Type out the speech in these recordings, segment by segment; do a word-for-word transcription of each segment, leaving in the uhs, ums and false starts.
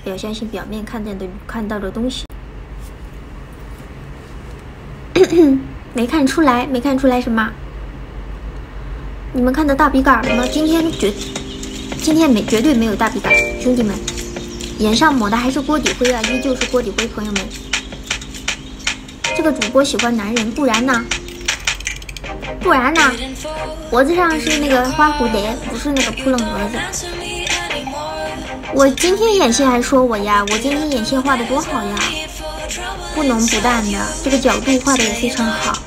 不要相信表面看见的看到的东西。没看出来，没看出来什么？你们看到大笔杆了吗？今天绝，今天没绝对没有大笔杆，兄弟们，眼上抹的还是锅底灰啊，依旧是锅底灰，朋友们。这个主播喜欢男人，不然呢？不然呢？脖子上是那个花蝴蝶，不是那个扑棱蛾子。我今天眼线还说我呀，我今天眼线画的多好呀，不浓不淡的，这个角度画的也非常好。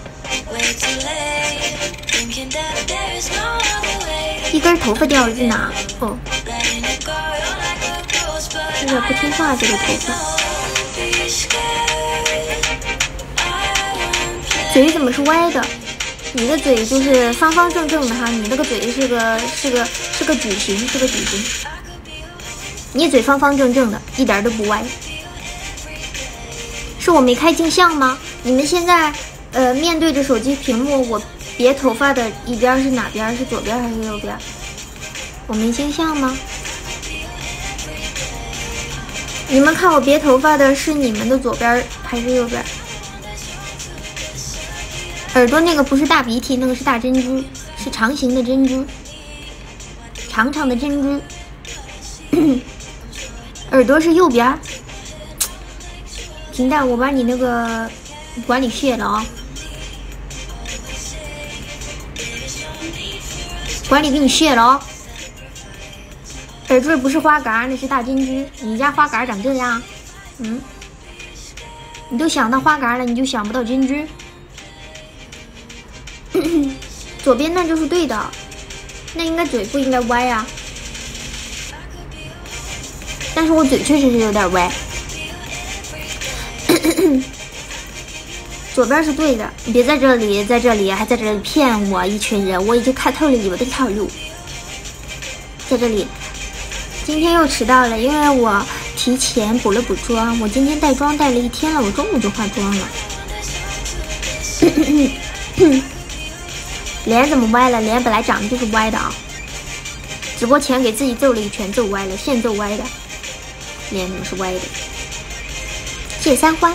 一根头发掉了在哪？哦，有点不听话，这个头发。嘴怎么是歪的？你的嘴就是方方正正的哈，你那个嘴是个是个是个矩形，是个矩形。你嘴方方正正的，一点都不歪。是我没开镜像吗？你们现在呃面对着手机屏幕，我别头发的一边是哪边？是左边还是右边？我没镜像吗？你们看我别头发的是你们的左边还是右边？耳朵那个不是大鼻涕，那个是大珍珠，是长形的珍珠，长长的珍珠。耳朵是右边。平淡，我把你那个管理卸了啊、哦，管理给你卸了哦。耳坠不是花杆，那是大珍珠。你家花杆长这样？嗯，你都想到花杆了，你就想不到珍珠。左边那就是对的，那应该嘴不应该歪啊。但是我嘴确实是有点歪。左边是对的，你别在这里，在这里还在这里骗我一群人，我已经看透了你们的套路。在这里，今天又迟到了，因为我提前补了补妆，我今天带妆带了一天了，我中午就化妆了。脸怎么歪了？脸本来长得就是歪的啊，直播前给自己揍了一拳，揍歪了，现揍歪的，脸怎么是歪的？谢谢三花。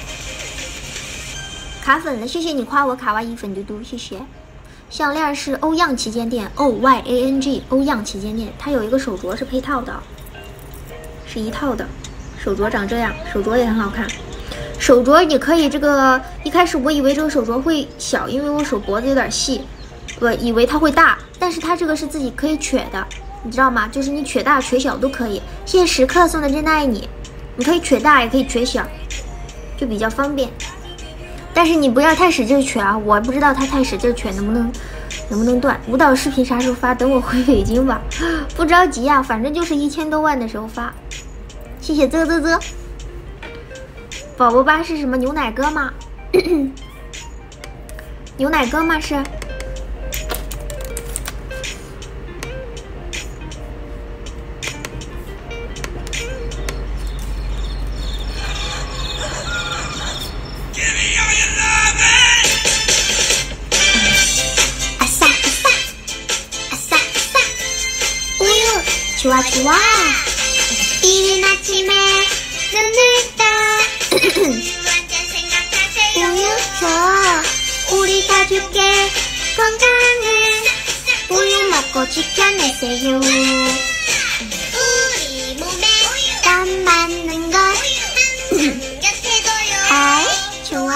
卡粉了，谢谢你夸我卡哇伊粉嘟嘟，谢谢。项链是欧样旗舰店 ，O Y A N G， 欧样旗舰店，它有一个手镯是配套的，是一套的，手镯长这样，手镯也很好看。手镯你可以这个，一开始我以为这个手镯会小，因为我手脖子有点细，我以为它会大，但是它这个是自己可以瘸的，你知道吗？就是你瘸大瘸小都可以。谢谢时刻送的真的爱你，你可以瘸大也可以瘸小，就比较方便。但是你不要太使劲瘸啊！我不知道他太使劲瘸能不能能不能断。舞蹈视频啥时候发？等我回北京吧，不着急啊，反正就是一千多万的时候发。谢谢啧啧啧。宝宝吧是什么牛奶哥吗？牛奶哥吗？是。좋아 좋아 이른 아침에 눈을 떠 우유 줘 우리 가족의 건강을 우유 먹고 지켜내세요 우리 몸에 땀 맞는 것 아이 좋아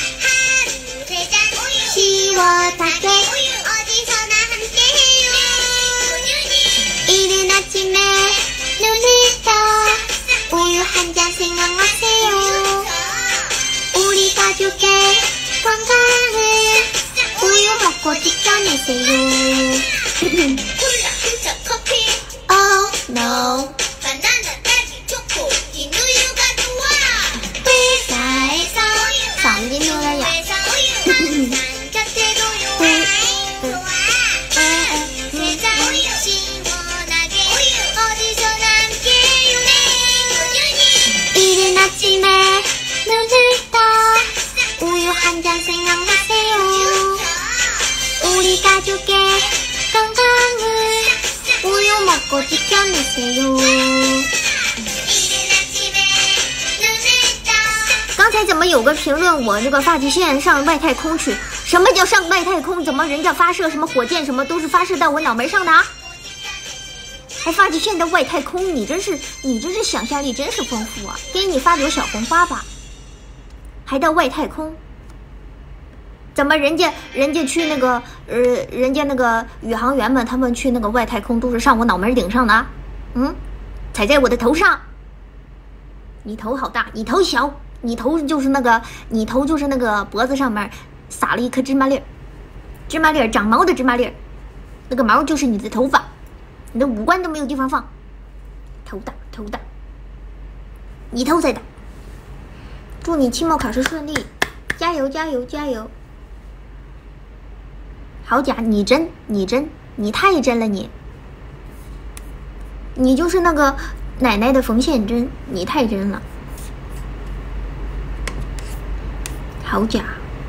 시원하게 어디서나 함께해요 이른 아침에 눈을 떠 우유 한 잔 생각나세요 우리 가족의 건강을 우유 먹고 지켜내세요 Oh no 바나나 딸기 초코 긴 우유가 좋아 회사에서 성진 노래야 곁에 도요 이른 아침에 눈을 떠 우유 한 잔 생각나세요 우리 가족의 건강을 우유 먹고 지켜내세요 才怎么有个评论我这个发际线上外太空去？什么叫上外太空？怎么人家发射什么火箭什么都是发射到我脑门上的啊？还发际线到外太空？你真是你真是想象力真是丰富啊！给你发朵小红花吧。还到外太空？怎么人家人家去那个呃人家那个宇航员们他们去那个外太空都是上我脑门顶上的啊？嗯，踩在我的头上。你头好大，你头小。你头就是那个，你头就是那个脖子上面撒了一颗芝麻粒儿，芝麻粒儿长毛的芝麻粒儿，那个毛就是你的头发，你的五官都没有地方放，头大头大，你头才大。祝你期末考试顺利，加油加油加油！好假，你真你真你太真了你，你就是那个奶奶的缝线针，你太真了。好假！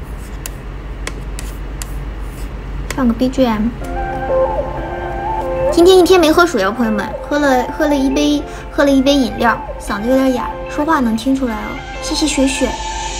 放个 B G M。今天一天没喝水哦，朋友们，喝了喝了一杯喝了一杯饮料，嗓子有点哑，说话能听出来哦。谢谢雪雪。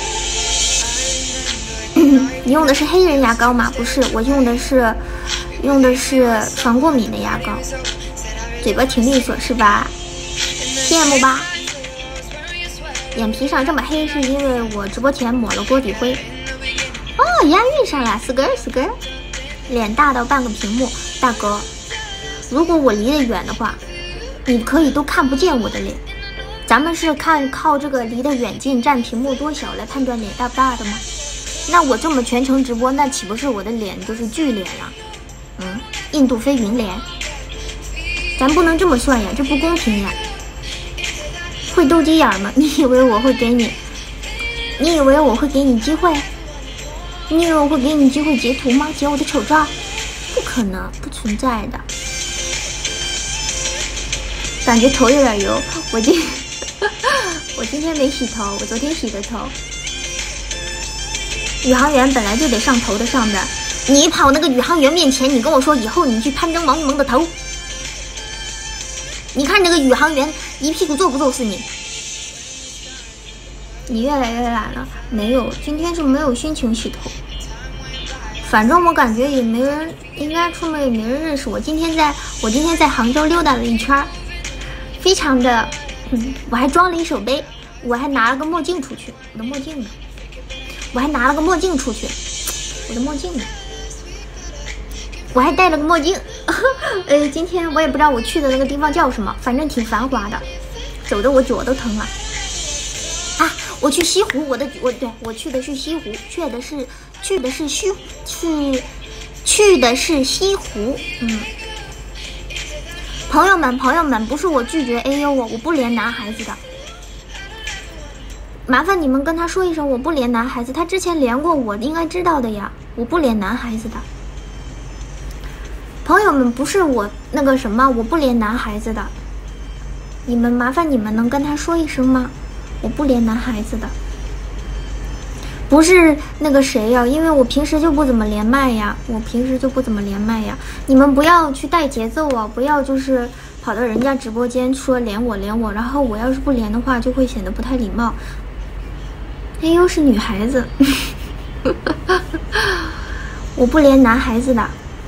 你用的是黑人牙膏吗？不是，我用的是用的是防过敏的牙膏。嘴巴挺利索是吧？羡慕吧？眼皮上这么黑是因为我直播前抹了锅底灰。哦，押韵上了，死根死根。脸大到半个屏幕，大哥，如果我离得远的话，你可以都看不见我的脸。咱们是看靠这个离得远近占屏幕多小来判断脸大不大的吗？那我这么全程直播，那岂不是我的脸就是巨脸了？嗯，印度飞云脸，咱不能这么算呀，这不公平呀。会斗鸡眼吗？你以为我会给你？你以为我会给你机会？你以为我会给你机会截图吗？截我的丑照？不可能，不存在的。感觉头有点油，我今我今天没洗头，我昨天洗的头。宇航员本来就得上头的上边，你跑那个宇航员面前，你跟我说以后你去攀登王一萌的头。你看这个宇航员一屁股揍不揍死你？你越来越懒了？没有，今天是没有心情洗头。反正我感觉也没人，应该出门也没人认识我。今天在我今天在杭州溜达了一圈，非常的，嗯，我还装了一手杯，我还拿了个墨镜出去，我的墨镜呢？我还拿了个墨镜出去，我的墨镜呢？我还戴了个墨镜。呃，今天我也不知道我去的那个地方叫什么，反正挺繁华的，走的我脚都疼了。啊，我去西湖，我的我对我去的是西湖，去的是去的是西去去的是西湖。嗯，朋友们朋友们，不是我拒绝 A U 我我不连男孩子的，麻烦你们跟他说一声我不连男孩子，他之前连过我应该知道的呀，我不连男孩子的。朋友们，不是我那个什么，我不连男孩子的，你们麻烦你们能跟他说一声吗？我不连男孩子的，不是那个谁呀，因为我平时就不怎么连麦呀，我平时就不怎么连麦呀，你们不要去带节奏啊，不要就是跑到人家直播间说连我连我，然后我要是不连的话，就会显得不太礼貌。哎呦，是女孩子，我不连男孩子的。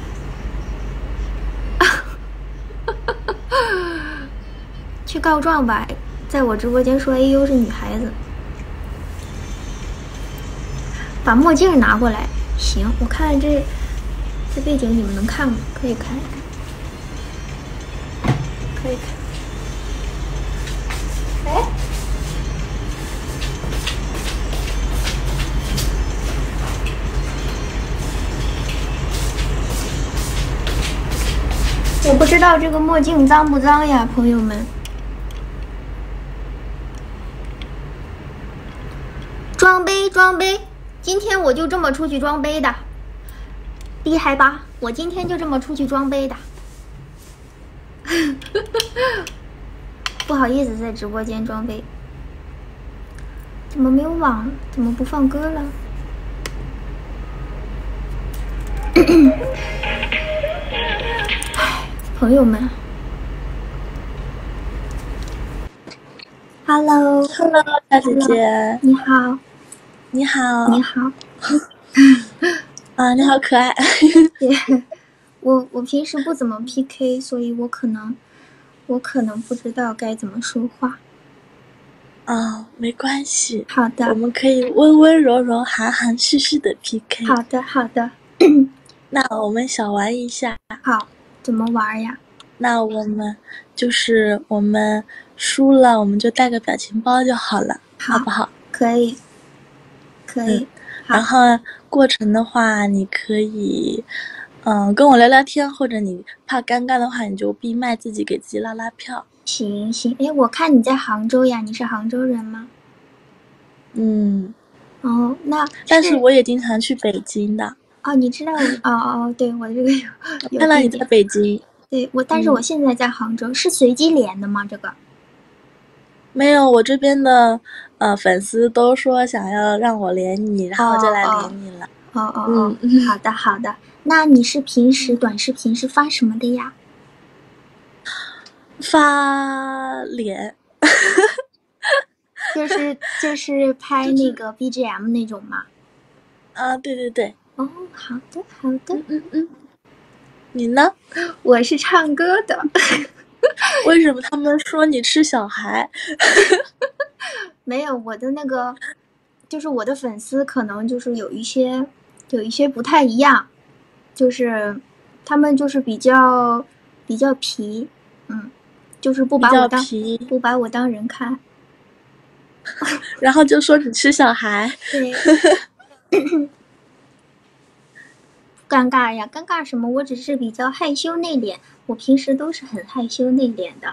去告状吧，在我直播间说 A U 是女孩子。把墨镜拿过来。行，我看这这背景你们能看吗？可以看一看，可以看。哎，我不知道这个墨镜脏不脏呀，朋友们。装杯装杯，今天我就这么出去装杯的，厉害吧？我今天就这么出去装杯的。不好意思，在直播间装杯。怎么没有网？怎么不放歌了？朋友们 ，Hello，Hello， 大姐姐， 你好。 你好。 你好。 啊，你好可爱。 对，我我平时不怎么 P K， 所以我可能我可能不知道该怎么说话。 啊，没关系。 好的。 我们可以温温柔柔、含含蓄蓄的 P K。 好的，好的。 那我们小玩一下。 好，怎么玩呀？ 那我们就是我们输了，我们就带个表情包就好了，好, 好不好？ 可以，可以。 嗯、然后过程的话，你可以，嗯、呃，跟我聊聊天，或者你怕尴尬的话，你就闭麦自己给自己拉拉票。 行行，哎，我看你在杭州呀，你是杭州人吗？ 嗯。 哦，那但是我也经常去北京的。 哦，你知道我哦哦，对我这个有有看到你在北京。 对我，但是我现在在杭州，嗯、是随机连的吗？这个没有，我这边的呃粉丝都说想要让我连你，然后就来连你了。 哦哦哦，嗯、好的好的。那你是平时短视频是发什么的呀？ 发脸。 就是就是拍那个 B G M 那种吗？ 啊，对对对。 哦，好的好的。 嗯嗯嗯。你呢？ 我是唱歌的。 为什么他们说你吃小孩？ 没有，我的那个就是我的粉丝可能就是有一些有一些不太一样，就是他们就是比较比较皮，嗯，就是不把我当不把我当人看。 然后就说你吃小孩。 对。尴尬呀，尴尬什么？我只是比较害羞内敛，我平时都是很害羞内敛的。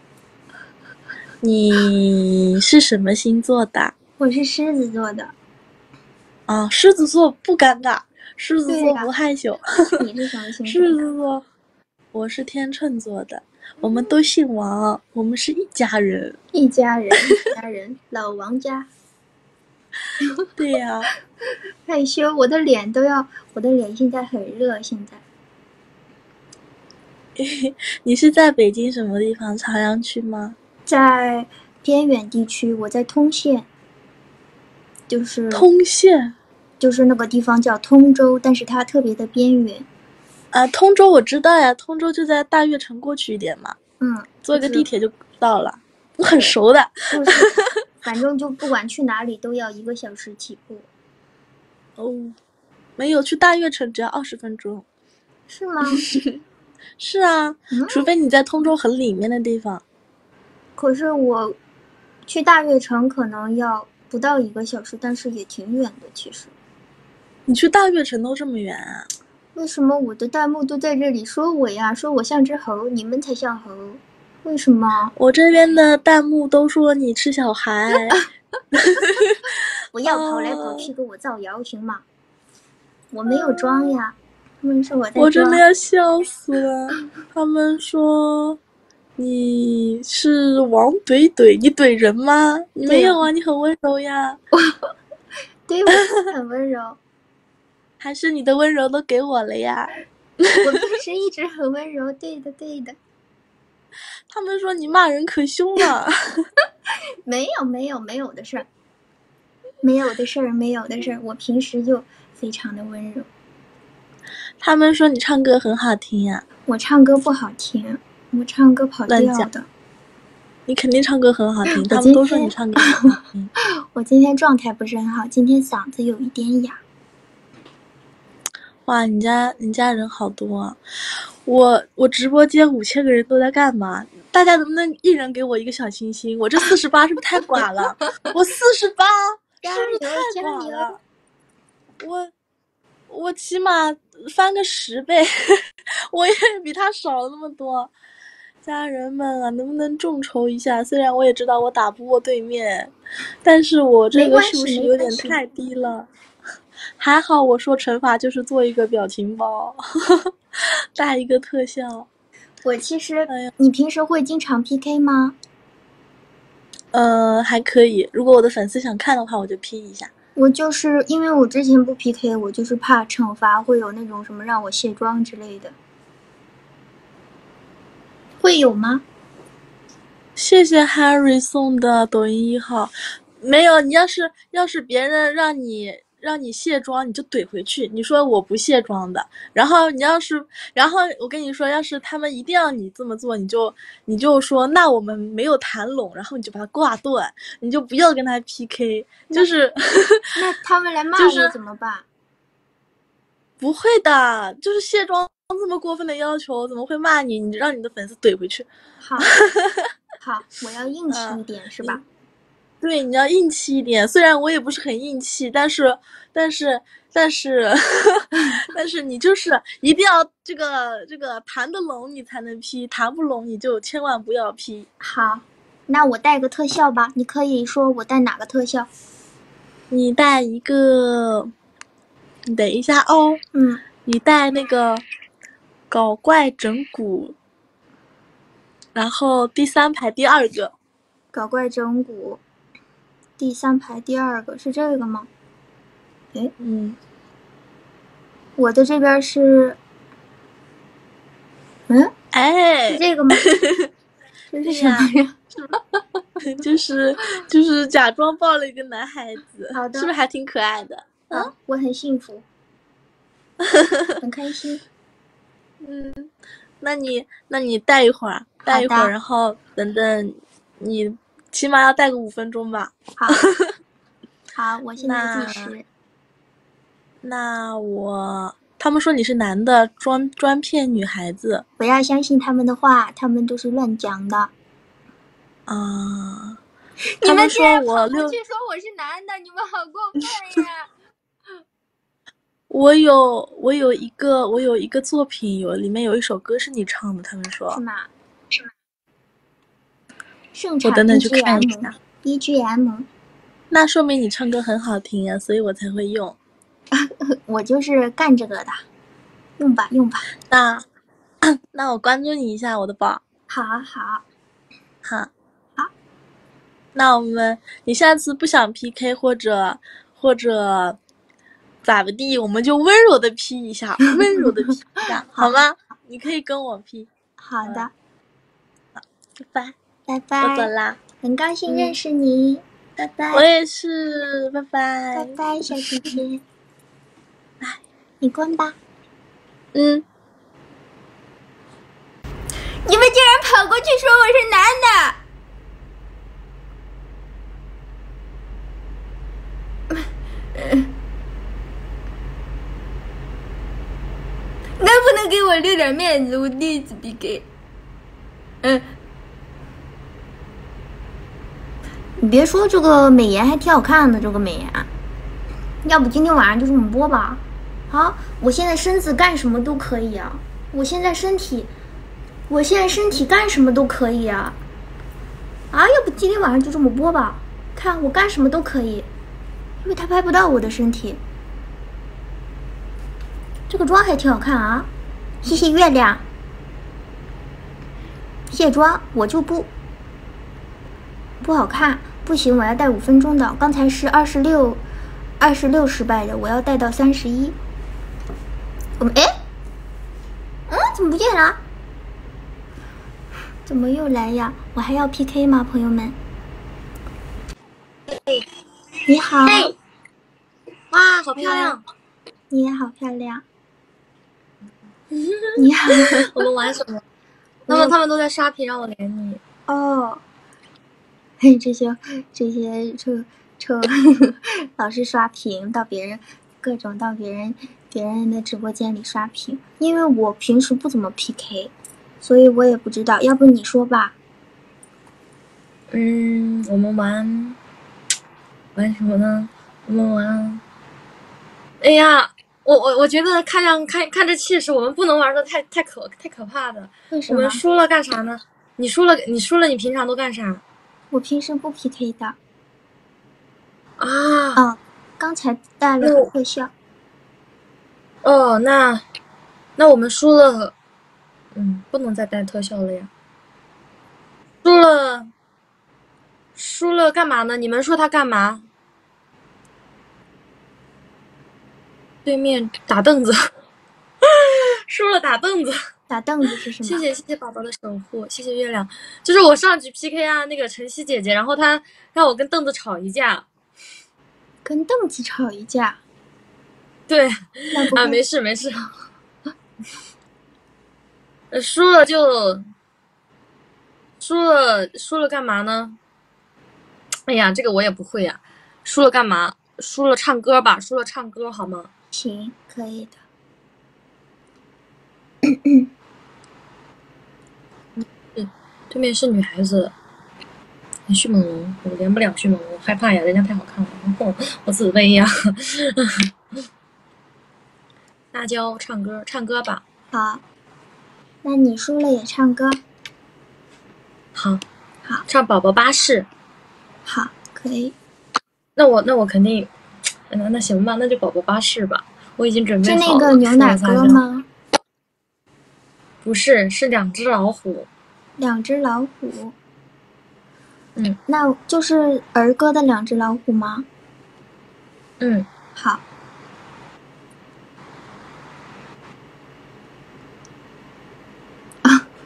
你是什么星座的？ 我是狮子座的。 啊，狮子座不尴尬，狮子座不害羞。 你是什么星座？ 狮子座，我是天秤座的。我们都姓王，我们是一家人。 一家人，一家人，老王家。 对呀、啊。 害羞，我的脸都要，我的脸现在很热，现在。 你是在北京什么地方？朝阳区吗？ 在偏远地区，我在通县。就是通县， 就是那个地方叫通州，但是它特别的边缘。 啊，通州我知道呀，通州就在大悦城过去一点嘛。 嗯， 坐个地铁就到了，我很熟的。 就是，反正就不管去哪里都要一个小时起步。 哦，没有，去大悦城只要二十分钟。 是吗？ 是啊、嗯，除非你在通州很里面的地方。 可是我去大悦城可能要不到一个小时，但是也挺远的。其实你去大悦城都这么远啊？ 为什么我的弹幕都在这里说我呀？说我像只猴，你们才像猴，为什么？ 我这边的弹幕都说你吃小孩。 不要跑来跑去给我造谣行吗？我没有装呀，他们说我在装。 我真的要笑死了。他们说你是王怼怼，你怼人吗？你没有啊，你很温柔呀。 对，我很温柔。 还是你的温柔都给我了呀？ 我平时一直很温柔，对的对的。 他们说你骂人可凶了。 没有没有没有的事儿，没有的事儿没有的事儿，我平时就非常的温柔。 他们说你唱歌很好听呀、啊。 我唱歌不好听，我唱歌跑调的。 你肯定唱歌很好听，他们都说你唱歌很好听。 我今天状态不是很好，今天嗓子有一点哑。 哇，你家你家人好多啊！我我直播间五千个人都在干嘛？大家能不能一人给我一个小心心？我这四十八是不是太寡了？我四十八是不是太寡了？我我起码翻个十倍，我也比他少了那么多。家人们啊，能不能众筹一下？虽然我也知道我打不过对面，但是我这个是不是有点太低了？还好我说惩罚就是做一个表情包，带一个特效。 我其实，哎、你平时会经常 P K 吗？ 呃，还可以。如果我的粉丝想看的话，我就 P 一下。 我就是因为我之前不 P K， 我就是怕惩罚会有那种什么让我卸妆之类的。会有吗？ 谢谢 Harry 送的抖音一号。 没有，你要是要是别人让你让你卸妆，你就怼回去，你说我不卸妆的。然后你要是，然后我跟你说，要是他们一定要你这么做，你就你就说那我们没有谈拢，然后你就把他挂断，你就不要跟他 P K， 就是。 那他们来骂我怎么办？就是、 不会的，就是卸妆这么过分的要求，怎么会骂你？你让你的粉丝怼回去。 好，好，我要硬气一点、呃、是吧？ 对，你要硬气一点。虽然我也不是很硬气，但是，但是，但是，但是你就是一定要这个这个谈得拢，你才能 P， 谈不拢你就千万不要 P。 好，那我带个特效吧。你可以说我带哪个特效？ 你带一个，你等一下哦。 嗯， 你带那个搞怪整蛊，然后第三排第二个。 搞怪整蛊。第三排第二个是这个吗？哎， 嗯， 我的这边是，嗯， 哎， 是这个吗？这是什么呀？ 就是就是假装抱了一个男孩子， 好的， 是不是还挺可爱的？ 嗯，啊、我很幸福，很开心。 嗯，那你那你待一会儿，待一会儿，然后等等你。起码要带个五分钟吧。 好，好，我现在计时。 那我，他们说你是男的，专专骗女孩子。 不要相信他们的话，他们都是乱讲的。 啊！ 你们竟然跑过去说我是男的，你们好过分呀！ 我有我有一个我有一个作品，有里面有一首歌是你唱的，他们说。 是吗？是吗？盛产 B G M， 我等等去看一下 B G M， 那说明你唱歌很好听啊，所以我才会用。 我就是干这个的，用吧用吧。 那那我关注你一下我的宝。 好好好好。 那我们，你下次不想 P K 或者或者咋不地，我们就温柔的 P 一下，温柔的 P 一下，好吗？你可以跟我 P。 好的。 好，拜拜。 拜拜， 我走啦， 很高兴认识你，嗯、拜拜。 我也是，拜拜， 拜拜，小姐姐。哎，你关吧。 嗯。 你们竟然跑过去说我是男的！能不能给我留点面子？我第一次 P K。嗯。你别说这个美颜还挺好看的，这个美颜，要不今天晚上就这么播吧？啊，我现在身子干什么都可以啊！我现在身体，我现在身体干什么都可以啊！啊，要不今天晚上就这么播吧？看我干什么都可以，因为他拍不到我的身体。这个妆还挺好看啊！谢谢月亮。卸妆我就不不好看。不行，我要带五分钟的。刚才是二十六，二十六失败的，我要带到三十一。我们哎，嗯，怎么不见了？怎么又来呀？我还要 P K 吗，朋友们？你好。 哇，好漂亮！ 你也好漂亮。你好。 我们玩什么？他们他们都在刷屏，让我连你。 哦。嘿，这些这些臭臭老是刷屏到别人各种到别人别人的直播间里刷屏，因为我平时不怎么 P K， 所以我也不知道，要不你说吧。 嗯，我们玩玩什么呢？我们玩，哎呀，我我我觉得看样看看这气势，我们不能玩的太太可太可怕的。 为什么？ 我们输了干啥呢？你输了，你输了，你平常都干啥？ 我平时不 P K 的。 啊， 哦，刚才带了个特效。 哦，那那我们输了，嗯，不能再带特效了呀。输了，输了干嘛呢？你们说他干嘛？对面打凳子，输了打凳子， 打打凳子是什么？ 谢谢谢谢宝宝的守护，谢谢月亮。就是我上局 P K 啊，那个晨曦姐姐，然后她让我跟凳子吵一架。 跟凳子吵一架？ 对那不啊，没事没事。呃，输了就输了，输了干嘛呢？哎呀，这个我也不会呀、啊。输了干嘛？输了唱歌吧，输了唱歌好吗？ 行，可以的。 嗯，对面是女孩子。迅猛龙，我连不了迅猛龙，害怕呀，人家太好看了，我我自卑呀。辣椒唱歌，唱歌吧。 好，那你输了也唱歌。 好， 好， 唱宝宝巴士。 好，可以。 那我那我肯定，那那行吧，那就宝宝巴士吧。我已经准备好了。 是那个牛奶歌吗？ 不是，是两只老虎。 两只老虎。 嗯， 那就是儿歌的两只老虎吗？ 嗯， 好。啊！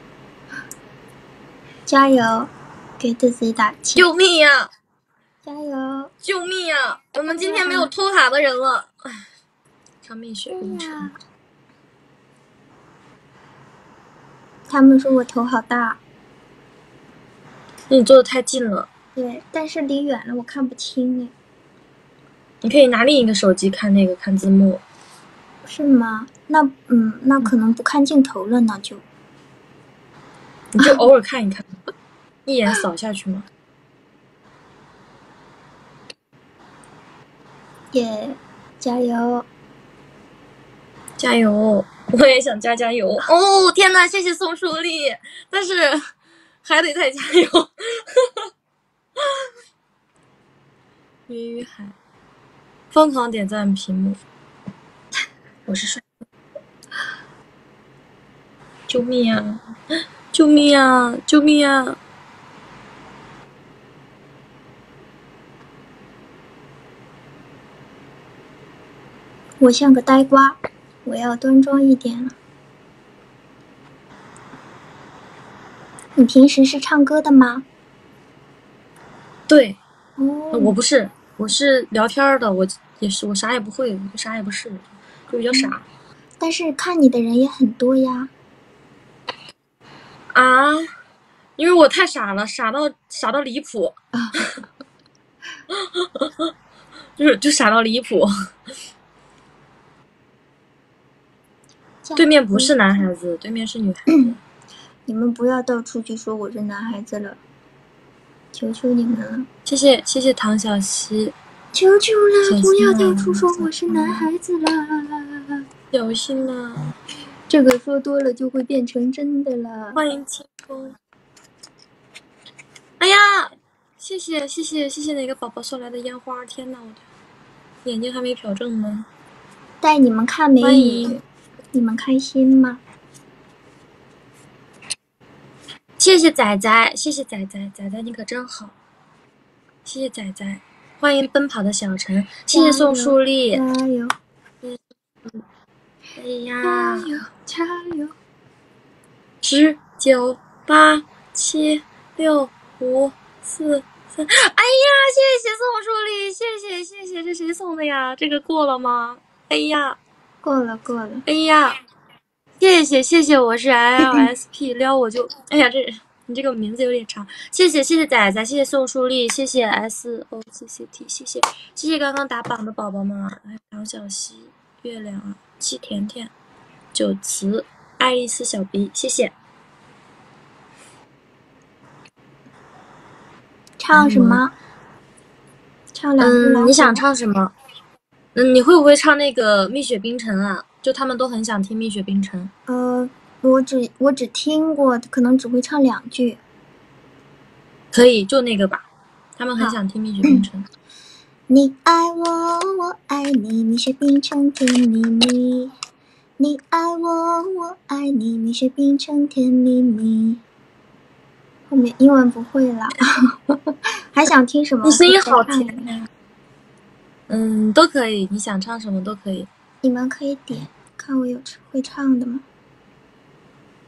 加油，给自己打气！ 救命呀！ 加油！ 救命呀！我们今天没有偷塔的人了。唉，长命雪冰城。 他们说我头好大。 你坐的太近了。 对，但是离远了我看不清哎。 你可以拿另一个手机看那个看字幕。 是吗？那嗯，那可能不看镜头了呢，就。 你就偶尔看一看，一眼扫下去嘛。 耶，加油！ 加油！我也想加加油。哦，天哪！谢谢宋树丽，但是还得再加油。云与海，疯狂点赞屏幕。我是帅。救命啊！救命啊！救命啊！ 我像个呆瓜，我要端庄一点了。你平时是唱歌的吗？ 对， 哦， 我不是，我是聊天的，我也是，我啥也不会，我啥也不是，就比较傻。 但是看你的人也很多呀。 啊，因为我太傻了，傻到傻到离谱啊， 就是就傻到离谱。对面不是男孩子，对面是女孩子。 你们不要到处去说我是男孩子了，求求你们了。 谢谢谢谢唐小溪， 求求了，不要到处说我是男孩子了。 小心啦， 这个说多了就会变成真的了。 欢迎清风。哎呀，谢谢谢谢谢谢哪个宝宝送来的烟花！天哪，我的眼睛还没瞟正呢。 带你们看美女，你们开心吗？ 谢谢仔仔，谢谢仔仔，仔仔你可真好。谢谢仔仔，欢迎奔跑的小陈，谢谢宋树丽， 加油！ 哎呀， 加油加油！ 十九八七六五四三，哎呀，谢谢宋树丽，谢谢谢谢，这谁送的呀？这个过了吗？哎呀， 过了过了。 哎呀。谢谢谢谢，我是 L S P 撩我就，哎呀，这你这个名字有点长。谢谢谢谢仔仔，谢谢宋树丽，谢谢 S O C C T， 谢谢谢谢刚刚打榜的宝宝们，还有唐小溪、月亮啊、七甜甜、九慈、爱丽丝小鼻，谢谢。 唱什么？唱两只老虎。 嗯，你想唱什么？嗯，你会不会唱那个《蜜雪冰城》啊？就他们都很想听《蜜雪冰城》。 呃，我只我只听过，可能只会唱两句。 可以，就那个吧。他们很想听《蜜雪冰城》。 你爱我，我爱你，蜜雪冰城甜蜜蜜。你爱我，我爱你，蜜雪冰城甜蜜蜜。后面英文不会了，还想听什么？ 你声音好听。嗯，都可以，你想唱什么都可以。 你们可以点，看我有会唱的吗？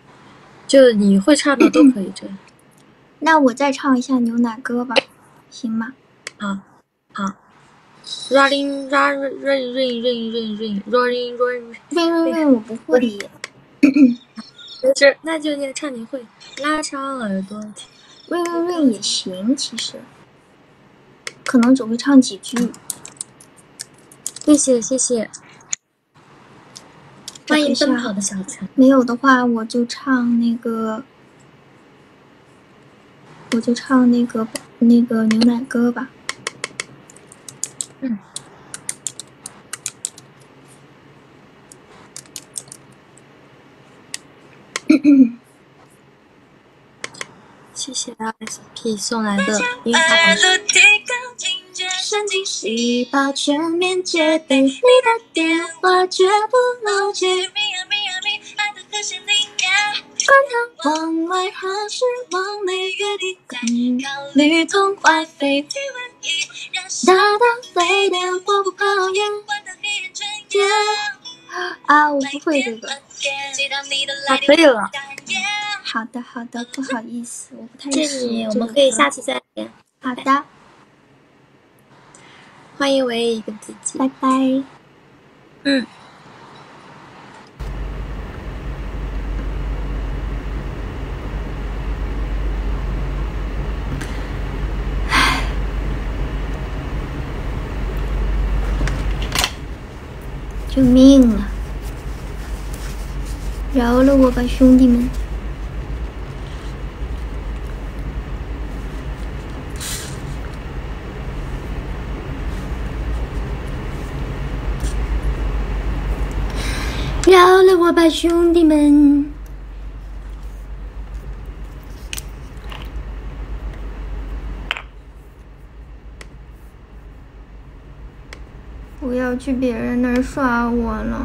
就你会唱的都可以这样。 那我再唱一下牛奶歌吧，行吗？ 好，好。Running, run, run, run, run, run, run, running, run, run, run， 我不会耶。 没事，那就念唱你会。拉长耳朵听。 run, run, run 也行，其实，可能只会唱几句。 谢谢谢谢。欢迎奔跑的小陈。 没有的话，我就唱那个，我就唱那个那个牛奶歌吧。 嗯。谢谢 S P 送来的樱花宝石。 神经细胞全面戒备，你的电话绝不漏接。管它往外还是往内，原地考虑痛快飞。大大飞点，我不讨厌。啊，我不会这个。 啊，可以了。 好的，好的，不好意思，我不太谢谢你，我们可以下次再见。 好的。 欢迎唯一一个自己， 拜拜。 嗯。 唉，救命啊！饶了我吧，兄弟们！饶了我吧，兄弟们！不要去别人那儿刷我了。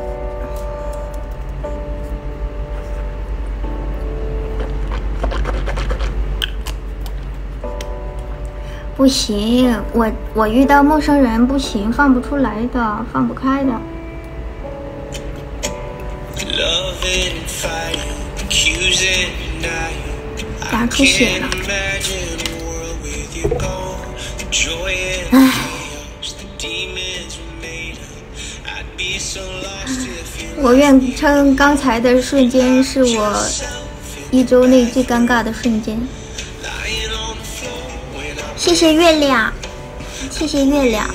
不行，我我遇到陌生人不行，放不出来的，放不开的。牙出血了，唉。我愿称刚才的瞬间是我一周内最尴尬的瞬间。谢谢月亮，谢谢月亮，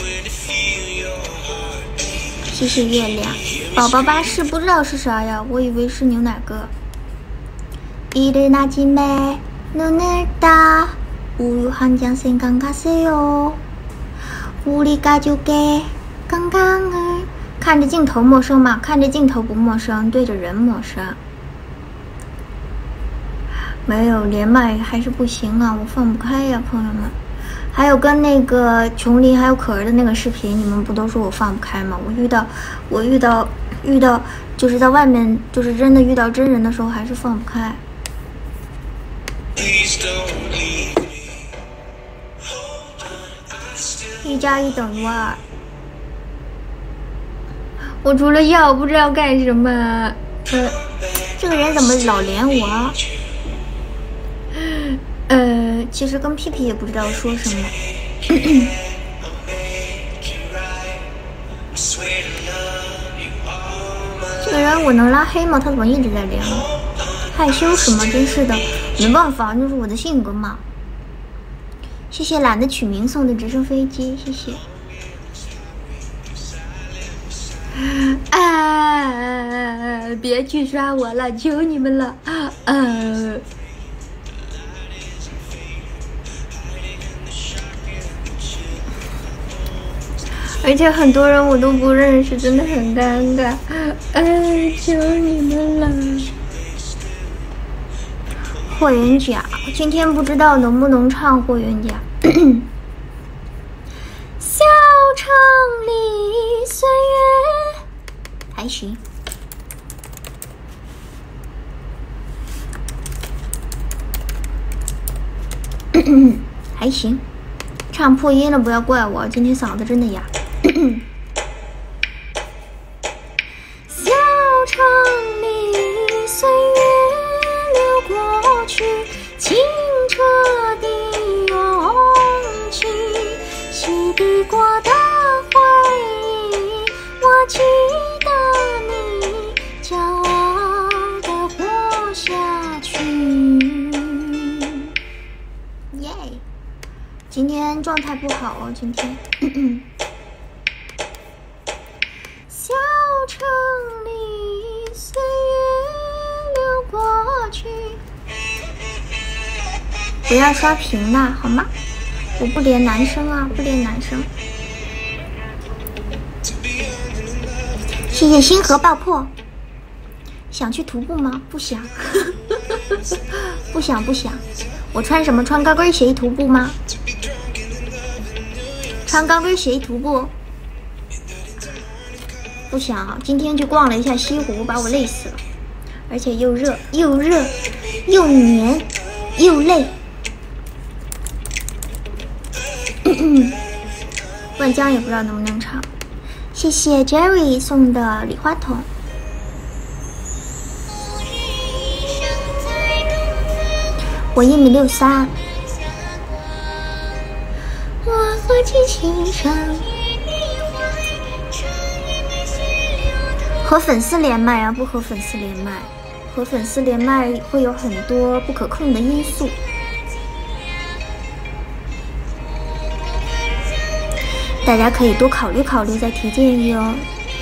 谢谢月亮。宝宝巴士不知道是啥呀，我以为是牛奶哥。일어나지매 눈을 따 우유 한 잔 생각하세요. 우리 가족의 건강을 看着镜头陌生吗？看着镜头不陌生，对着人陌生。没有连麦还是不行啊，我放不开呀，朋友们。还有跟那个琼林还有可儿的那个视频，你们不都说我放不开吗？我遇到我遇到遇到就是在外面，就是真的遇到真人的时候还是放不开。一加一等于二。我除了要不知道干什么。呃，这个人怎么老连我？呃，其实跟屁屁也不知道说什么。这个人我能拉黑吗？他怎么一直在连我？害羞什么？真是的，没办法，就是我的性格嘛。谢谢懒得取名送的直升飞机，谢谢。啊！别去刷我了，求你们了！呃。而且很多人我都不认识，真的很尴尬。哎，求你们了！霍元甲，今天不知道能不能唱霍元甲。小城里岁月还行。还行，唱破音了不要怪我，今天嗓子真的哑。小城里岁月流抵过的回忆，我记得你骄傲地活下去。耶！今天状态不好哦，今天。咳咳小城里岁月流过去，不要刷屏啦，好吗？我不连男生啊，不连男生。谢谢星河爆破。想去徒步吗？不想，不想不想。我穿什么？穿高跟鞋徒步吗？穿高跟鞋徒步？不想，今天去逛了一下西湖，把我累死了，而且又热又热又黏又累。万江也不知道能不能唱。谢谢 Jerry 送的礼花筒。我一米六三。我和气心上。和粉丝连麦啊，不和粉丝连麦，和粉丝连麦会有很多不可控的因素。大家可以多考虑考虑再提建议哦。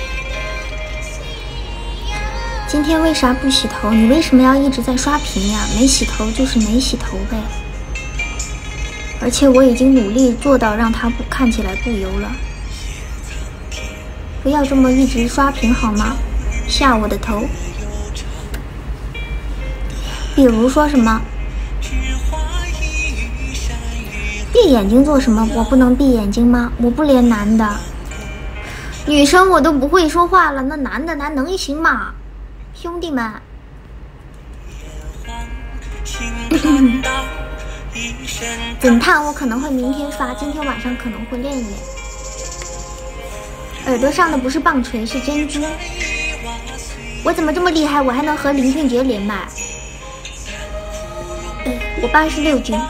今天为啥不洗头？你为什么要一直在刷屏呀？没洗头就是没洗头呗。而且我已经努力做到让它不看起来不油了。不要这么一直刷屏好吗？吓我的头。比如说什么？闭眼睛做什么？我不能闭眼睛吗？我不连男的，女生我都不会说话了，那男的咱能行吗？兄弟们。滚烫我可能会明天刷，今天晚上可能会练一练。耳朵上的不是棒槌，是珍珠。我怎么这么厉害？我还能和林俊杰连麦。我八十六斤。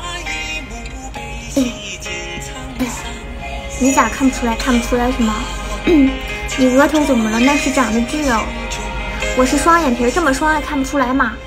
你咋看不出来？看不出来什么？你额头怎么了？那是长的痣哦。我是双眼皮，这么双还看不出来吗？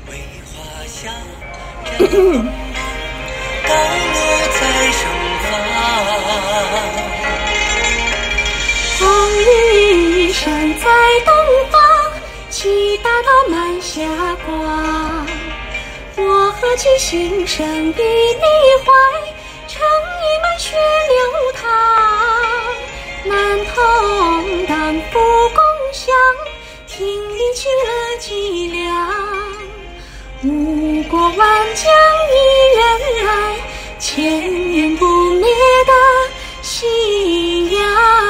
红玉山在东方，七大道满霞光。我何其心生于你怀，成一满血流淌。难同当不共享，听你去了脊梁。无过万江一人来，千年不灭的夕阳。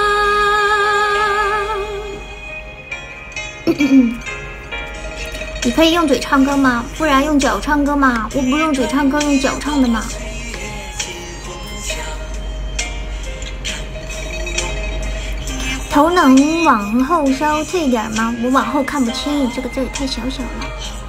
你可以用嘴唱歌吗？不然用脚唱歌吗？我不用嘴唱歌，用脚唱的吗？头能往后稍退点吗？我往后看不清，这个字太小小了。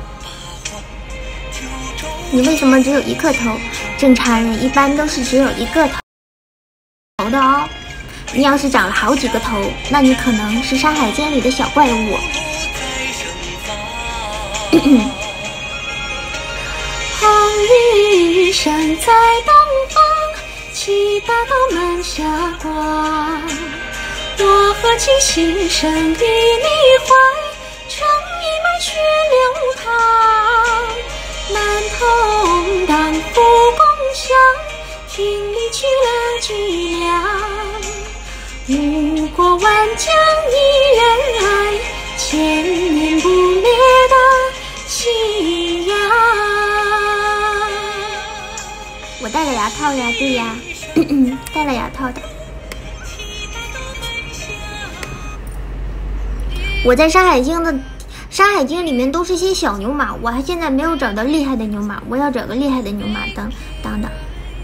你为什么只有一颗头？正常人一般都是只有一个头的哦。你要是长了好几个头，那你可能是《山海经》里的小怪物。红玉山在东方，七大道满霞光。我何其心生于你怀，成一满血流淌。难同当不共享，听你去了脊梁。无过万江一人爱，千年不灭的夕阳。我戴了牙套呀，对呀，戴了牙套的。我在《山海经》的《山海经》里面都是些小牛马，我还现在没有找到厉害的牛马，我要找个厉害的牛马当当的。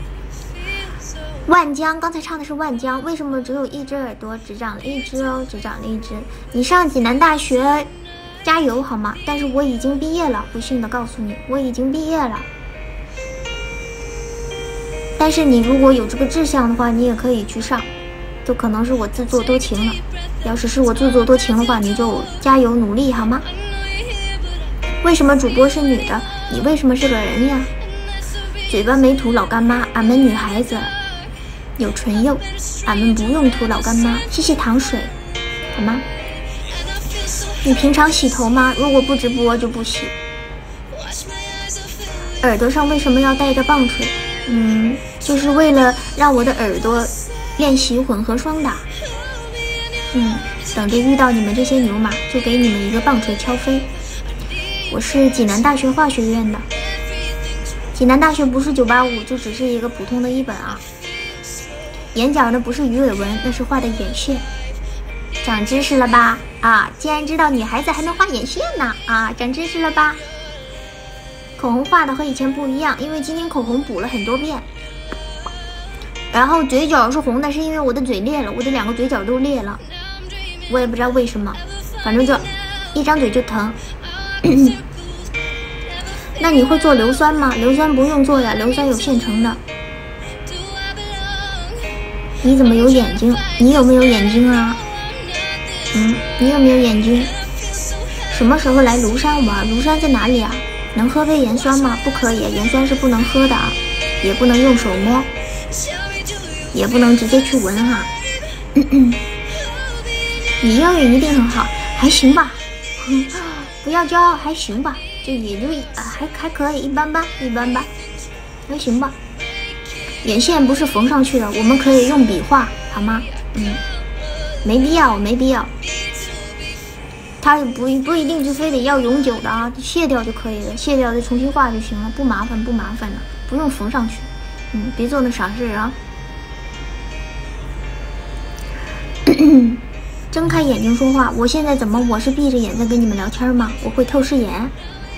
万江，刚才唱的是万江，为什么只有一只耳朵？只长了一只哦，只长了一只。你上济南大学，加油好吗？但是我已经毕业了，不幸的告诉你，我已经毕业了。 但是你如果有这个志向的话，你也可以去上，就可能是我自作多情了。要是是我自作多情的话，你就加油努力好吗？为什么主播是女的？你为什么是个人呀？嘴巴没涂老干妈，俺们女孩子有唇釉，俺们不用涂老干妈。谢谢糖水，好吗？你平常洗头吗？如果不直播就不洗。耳朵上为什么要带着棒槌？嗯，就是为了让我的耳朵练习混合双打。嗯，等着遇到你们这些牛马，就给你们一个棒槌敲飞。我是济南大学化学院的，济南大学不是九八五，就只是一个普通的一本啊。眼角的不是鱼尾纹，那是画的眼线。长知识了吧？啊，既然知道女孩子还能画眼线呢，啊，长知识了吧？口红画的和以前不一样，因为今天口红补了很多遍。然后嘴角是红的，是因为我的嘴裂了，我的两个嘴角都裂了，我也不知道为什么，反正就一张嘴就疼。那你会做硫酸吗？硫酸不用做呀，硫酸有现成的。你怎么有眼睛？你有没有眼睛啊？嗯，你有没有眼睛？什么时候来庐山玩？庐山在哪里啊？能喝杯盐酸吗？不可以，盐酸是不能喝的啊，也不能用手摸，也不能直接去闻哈、啊。你英语一定很好，还行吧。不要骄傲，还行吧，就也就、呃、还还可以，一般般，一般般，还行吧。眼线不是缝上去的，我们可以用笔画，好吗？嗯，没必要，没必要。它不不一定就非得要永久的啊，卸掉就可以了，卸掉再重新画就行了，不麻烦，不麻烦的，不用缝上去。嗯，别做那傻事啊。睁开眼睛说话，我现在怎么我是闭着眼在跟你们聊天吗？我会透视眼。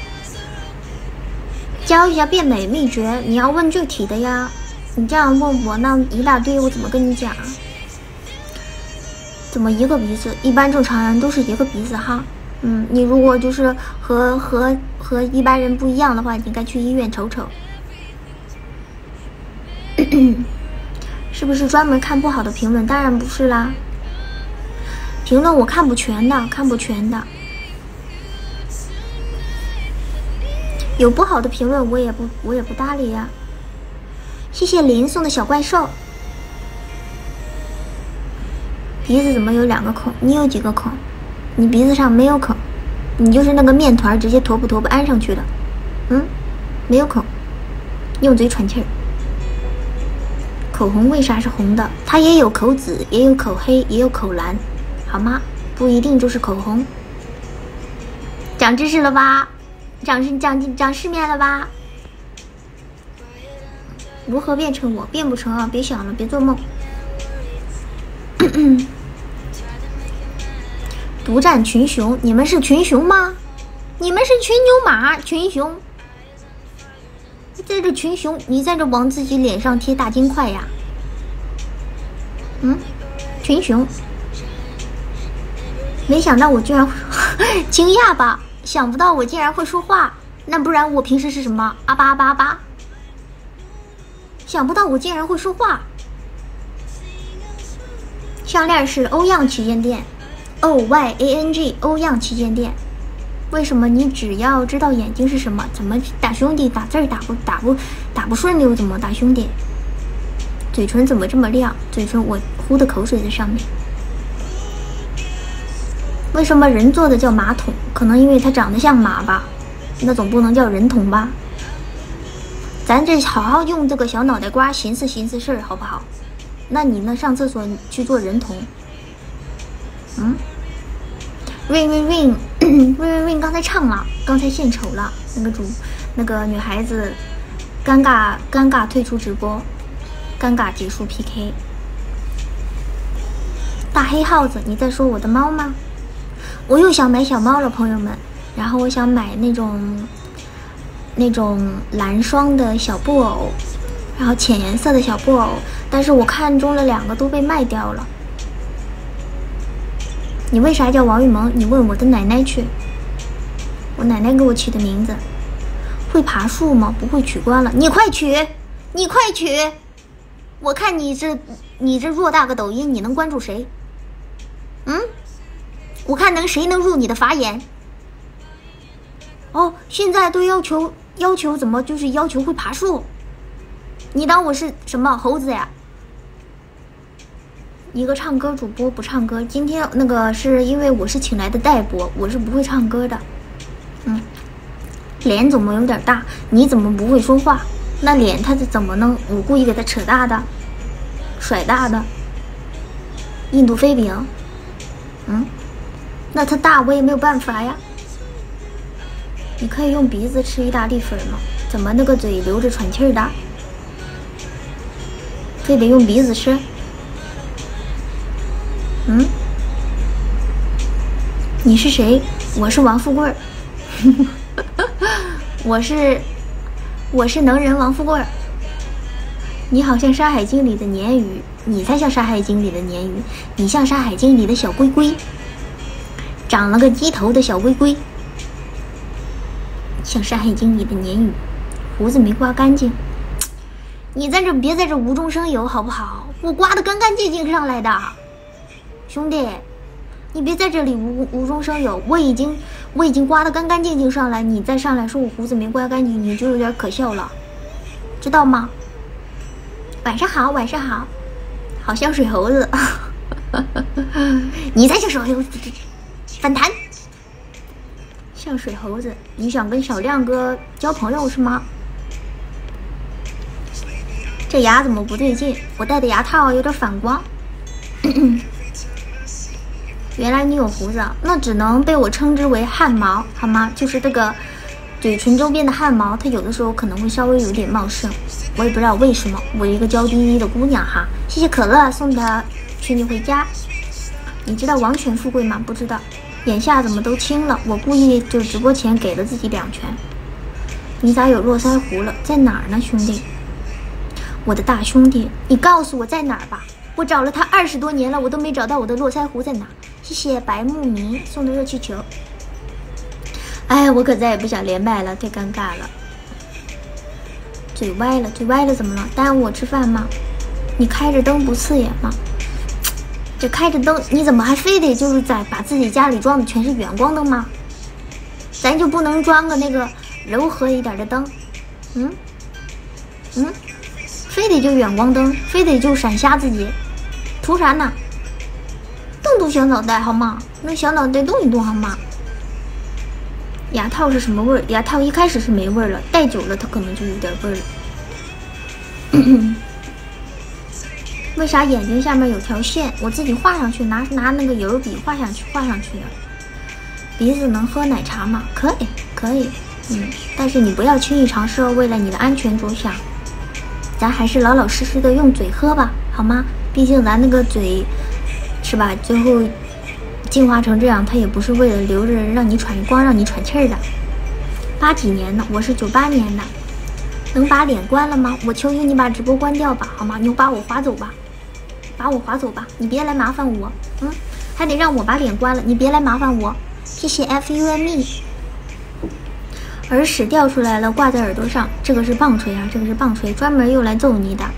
教一下变美秘诀，你要问具体的呀，你这样问我那一大堆，我怎么跟你讲？怎么一个鼻子？一般正常人都是一个鼻子哈。嗯，你如果就是和和和一般人不一样的话，你该去医院瞅瞅。是不是专门看不好的评论？当然不是啦。评论我看不全的，看不全的。有不好的评论我也不我也不搭理呀。谢谢林送的小怪兽。鼻子怎么有两个孔？你有几个孔？你鼻子上没有孔，你就是那个面团直接坨不坨不安上去的。嗯，没有孔，用嘴喘气儿。口红为啥是红的？它也有口紫，也有口黑，也有口蓝，好吗？不一定就是口红。长知识了吧？长长长世面了吧？如何变成我？变不成啊！别想了，别做梦。独占群雄，你们是群雄吗？你们是群牛马，群雄。在这群雄，你在这往自己脸上贴大金块呀？嗯，群雄。没想到我居然惊讶吧？想不到我竟然会说话，那不然我平时是什么？阿巴阿巴阿巴。想不到我竟然会说话。项链是欧样旗舰店 ，O Y A N G 欧样旗舰店。为什么你只要知道眼睛是什么，怎么打兄弟打字儿打不打不打不顺溜，怎么打兄弟？嘴唇怎么这么亮？嘴唇我呼的口水在上面。为什么人做的叫马桶？可能因为它长得像马吧，那总不能叫人桶吧？咱这好好用这个小脑袋瓜寻思寻思事儿，好不好？那你呢？上厕所去做人桶？嗯 ，ring ring ring ring ring ring， 刚才唱了，刚才献丑了，那个主那个女孩子尴尬尴尬退出直播，尴尬结束 P K。大黑耗子，你在说我的猫吗？我又想买小猫了，朋友们。然后我想买那种那种蓝双的小布偶，然后浅颜色的小布偶，但是我看中了两个都被卖掉了。你为啥叫王玉萌？你问我的奶奶去。我奶奶给我起的名字。会爬树吗？不会取关了。你快取，你快取， 我看你这你这偌大个抖音，你能关注谁？嗯，我看能谁能入你的法眼？哦，现在都要求要求怎么就是要求会爬树？你当我是什么猴子呀？一个唱歌主播不唱歌，今天那个是因为我是请来的代播，我是不会唱歌的。嗯，脸怎么有点大？你怎么不会说话？那脸他是怎么能？我故意给他扯大的，甩大的。印度飞饼，嗯，那他大我也没有办法呀。你可以用鼻子吃意大利粉吗？怎么那个嘴流着喘气儿的？非得用鼻子吃？嗯，你是谁？我是王富贵儿，我是我是能人王富贵儿。你好像《山海经》里的鲶鱼，你才像《山海经》里的鲶鱼，你像《山海经》里的小龟龟，长了个鸡头的小龟龟，像《山海经》里的鲶鱼，胡子没刮干净。你在这别在这无中生有好不好？我刮得干干净净上来的。兄弟，你别在这里无无中生有，我已经我已经刮得干干净净上来，你再上来说我胡子没刮干净，你就有点可笑了，知道吗？晚上好，晚上好，好像水猴子，你才像水猴子，反弹，像水猴子，你想跟小亮哥交朋友是吗？这牙怎么不对劲？我戴的牙套有点反光。原来你有胡子，那只能被我称之为汗毛，好吗？就是这个嘴唇周边的汗毛，它有的时候可能会稍微有点茂盛，我也不知道为什么。我一个娇滴滴的姑娘哈，谢谢可乐送的娶你回家。你知道王权富贵吗？不知道。眼下怎么都青了？我故意就直播前给了自己两拳。你咋有络腮胡了？在哪儿呢，兄弟？我的大兄弟，你告诉我在哪儿吧。我找了他二十多年了，我都没找到我的络腮胡在哪。谢谢白木迷送的热气球。哎，我可再也不想连麦了，太尴尬了。嘴歪了，嘴歪了怎么了？耽误我吃饭吗？你开着灯不刺眼吗？这开着灯，你怎么还非得就是在把自己家里装的全是远光灯吗？咱就不能装个那个柔和一点的灯？嗯嗯。非得就远光灯，非得就闪瞎自己，图啥呢？动动小脑袋好吗？那小脑袋动一动好吗？牙套是什么味儿？牙套一开始是没味儿了，戴久了它可能就有点味儿了。为啥眼睛下面有条线？我自己画上去，拿拿那个油笔画上去，画上去的。鼻子能喝奶茶吗？可以，可以，嗯，但是你不要轻易尝试哦，为了你的安全着想。咱还是老老实实的用嘴喝吧，好吗？毕竟咱那个嘴，是吧？最后进化成这样，它也不是为了留着让你喘，光让你喘气儿的。八几年的，我是九八年的，能把脸关了吗？我求求你把直播关掉吧，好吗？你把我划走吧，把我划走吧，你别来麻烦我，嗯，还得让我把脸关了，你别来麻烦我，谢谢 F U M E。耳屎掉出来了，挂在耳朵上，这个是棒槌啊，这个是棒槌，专门又来揍你的。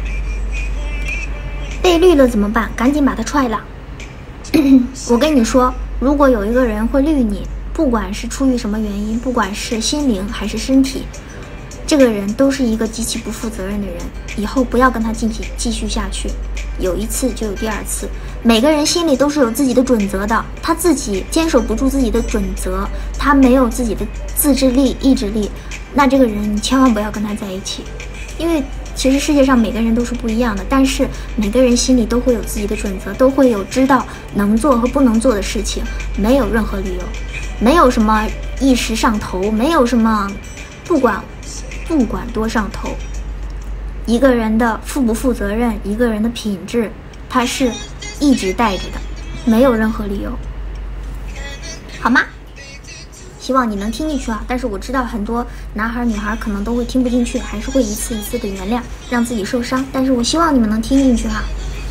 被绿了怎么办？赶紧把他踹了。我跟你说，如果有一个人会绿你，不管是出于什么原因，不管是心灵还是身体，这个人都是一个极其不负责任的人，以后不要跟他继续继续下去。有一次就有第二次，每个人心里都是有自己的准则的，他自己坚守不住自己的准则，他没有自己的自制力、意志力，那这个人你千万不要跟他在一起，因为其实世界上每个人都是不一样的，但是每个人心里都会有自己的准则，都会有知道能做和不能做的事情，没有任何理由，没有什么一时上头，没有什么不管不管多上头。一个人的负不负责任，一个人的品质，他是一直带着的，没有任何理由，好吗？希望你能听进去啊！但是我知道很多男孩女孩可能都会听不进去，还是会一次一次的原谅，让自己受伤。但是我希望你们能听进去哈。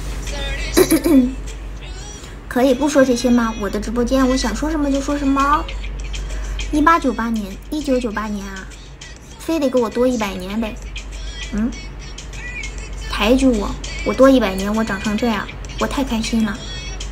可以不说这些吗？我的直播间我想说什么就说什么。一八九八年，一九九八年啊，非得给我多一百年呗？嗯。 抬举我，我多一百年，我长成这样，我太开心了。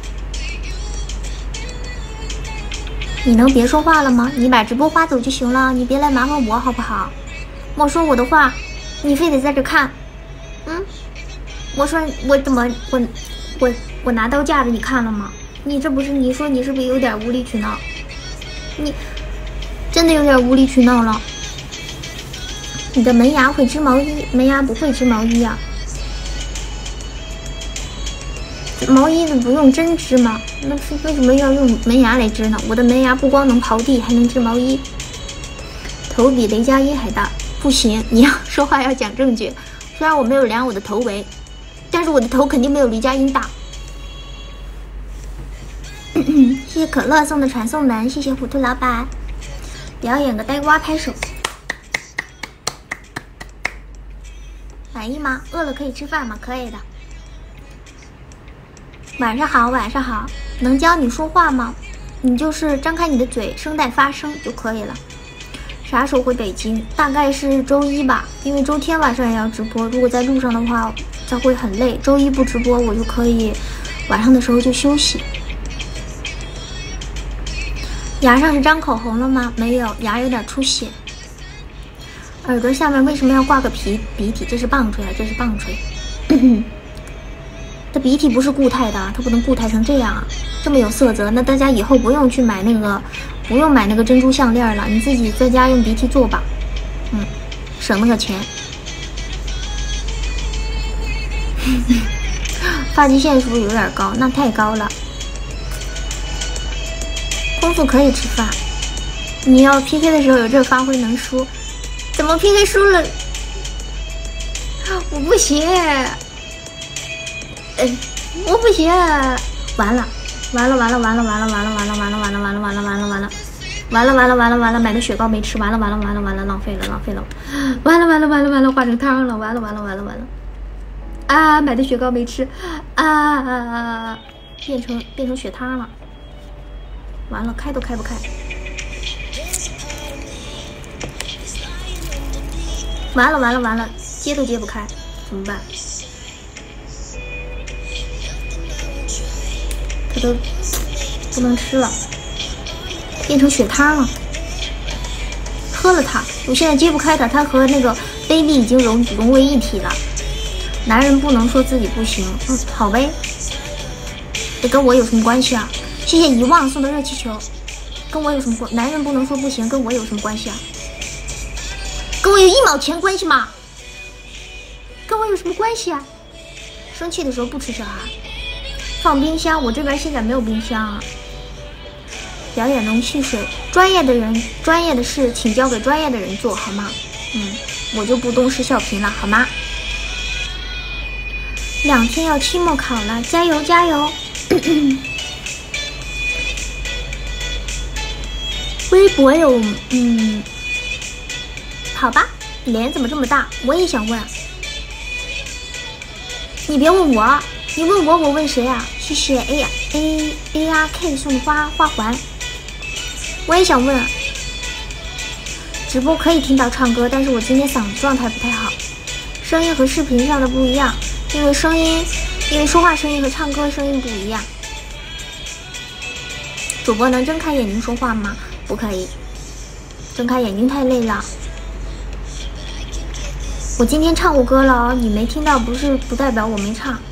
你能别说话了吗？你把直播划走就行了，你别来麻烦我好不好？我说我的话，你非得在这看，嗯？我说我怎么我我我拿刀架着你看了吗？你这不是你说你是不是有点无理取闹？你真的有点无理取闹了。你的门牙会织毛衣，门牙不会织毛衣啊。毛衣的不用针织吗？那为什么要用门牙来织呢？我的门牙不光能刨地，还能织毛衣。头比雷佳音还大，不行！你要说话要讲证据。虽然我没有量我的头围，但是我的头肯定没有雷佳音大。谢谢可乐送的传送门，谢谢糊涂老板。表演个呆瓜拍手。满意吗？饿了可以吃饭吗？可以的。晚上好，晚上好。能教你说话吗？你就是张开你的嘴，声带发声就可以了。啥时候回北京？大概是周一吧，因为周天晚上也要直播。如果在路上的话，才会很累。周一不直播，我就可以晚上的时候就休息。牙上是粘口红了吗？没有，牙有点出血。耳朵下面为什么要挂个鼻鼻涕？这是棒槌啊，这是棒槌。这鼻涕不是固态的，它不能固态成这样啊，这么有色泽。那大家以后不用去买那个，不用买那个珍珠项链了，你自己在家用鼻涕做吧，嗯，省那个钱。发际线是不是有点高？那太高了。功夫可以吃饭，你要 P K 的时候有这发挥能输，怎么 P K 输了？我不行。嗯，我不行，完了，完了，完了，完了，完了，完了，完了，完了，完了，完了，完了，完了，完了，完了，完了，完了，完了，买的雪糕没吃，完了，完了，完了，完了，浪费了，浪费了，完了，完了，完了，完了，化成汤了，完了，完了，完了，完了，啊，买的雪糕没吃，啊，变成变成血汤了，完了，开都开不开，完了，完了，完了，接都接不开，怎么办？它都不能吃了，变成血汤了。喝了它，我现在揭不开它，它和那个 baby 已经融融为一体了。男人不能说自己不行，嗯，好呗。这跟我有什么关系啊？谢谢遗忘送的热气球，跟我有什么关？男人不能说不行，跟我有什么关系啊？跟我有一毛钱关系吗？跟我有什么关系啊？生气的时候不吃这哈。放冰箱，我这边现在没有冰箱啊。表演龙戏水，专业的人、专业的事，请交给专业的人做好吗？嗯，我就不东施效颦了，好吗？两天要期末考了，加油加油！微博有，嗯，好吧，你脸怎么这么大？我也想问。你别问我。你问我，我问谁啊？谢谢 A A A R K 送的花花环。我也想问，直播可以听到唱歌，但是我今天嗓子状态不太好，声音和视频上的不一样，因为声音，因为说话声音和唱歌声音不一样。主播能睁开眼睛说话吗？不可以，睁开眼睛太累了。我今天唱过歌了哦，你没听到不是不代表我没唱。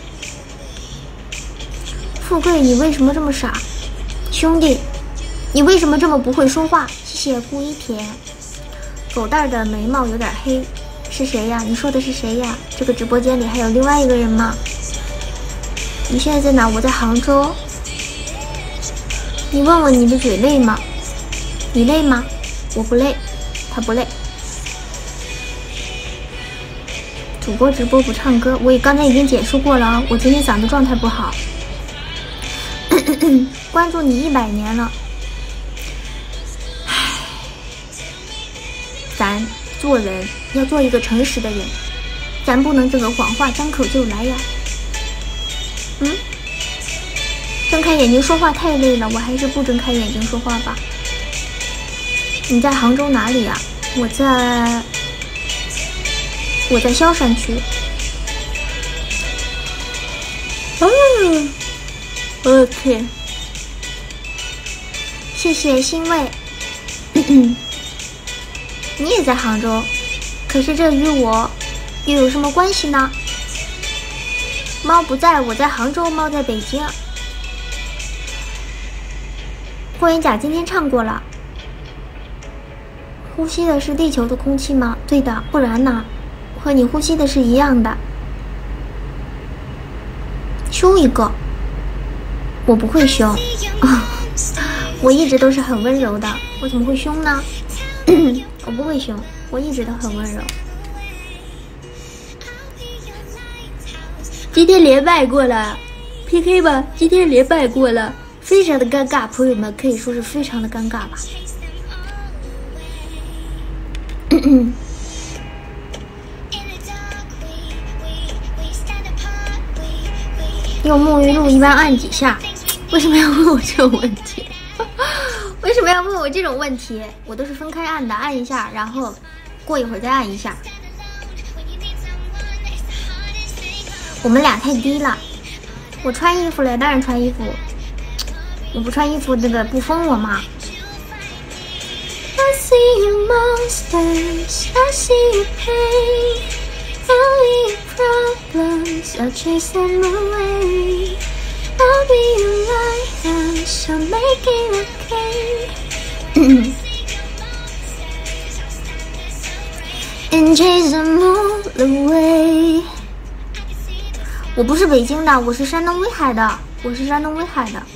富贵，你为什么这么傻？兄弟，你为什么这么不会说话？谢谢顾一田。狗蛋的眉毛有点黑，是谁呀？你说的是谁呀？这个直播间里还有另外一个人吗？你现在在哪？我在杭州。你问问你的嘴累吗？你累吗？我不累，他不累。主播直播不唱歌，我也刚才已经解释过了啊，我今天嗓子状态不好。关注你一百年了，唉，咱做人要做一个诚实的人，咱不能这个谎话张口就来呀。嗯，睁开眼睛说话太累了，我还是不睁开眼睛说话吧。你在杭州哪里呀？我在，我在萧山区。 OK， 谢谢欣慰。你也在杭州，可是这与我又有什么关系呢？猫不在，我在杭州，猫在北京。霍元甲今天唱过了。呼吸的是地球的空气吗？对的，不然呢？和你呼吸的是一样的。凶一个，我不会凶，我一直都是很温柔的，我怎么会凶呢？我不会凶，我一直都很温柔。今天连麦过了 ，P K 吧，今天连麦过了，非常的尴尬，朋友们可以说是非常的尴尬吧。用沐浴露一般按几下？为什么要问我这种问题？为什么要问我这种问题？我都是分开按的，按一下，然后过一会儿再按一下。我们俩太低了，我穿衣服了，当然穿衣服。我不穿衣服，这个不封我吗？ I see you monsters, I see you pain. Tell me your problems, I'll chase them away. I'll be your lighthouse, I'll make it okay. And chase them all away. 我不是北京的，我是山东威海的，我是山东威海的。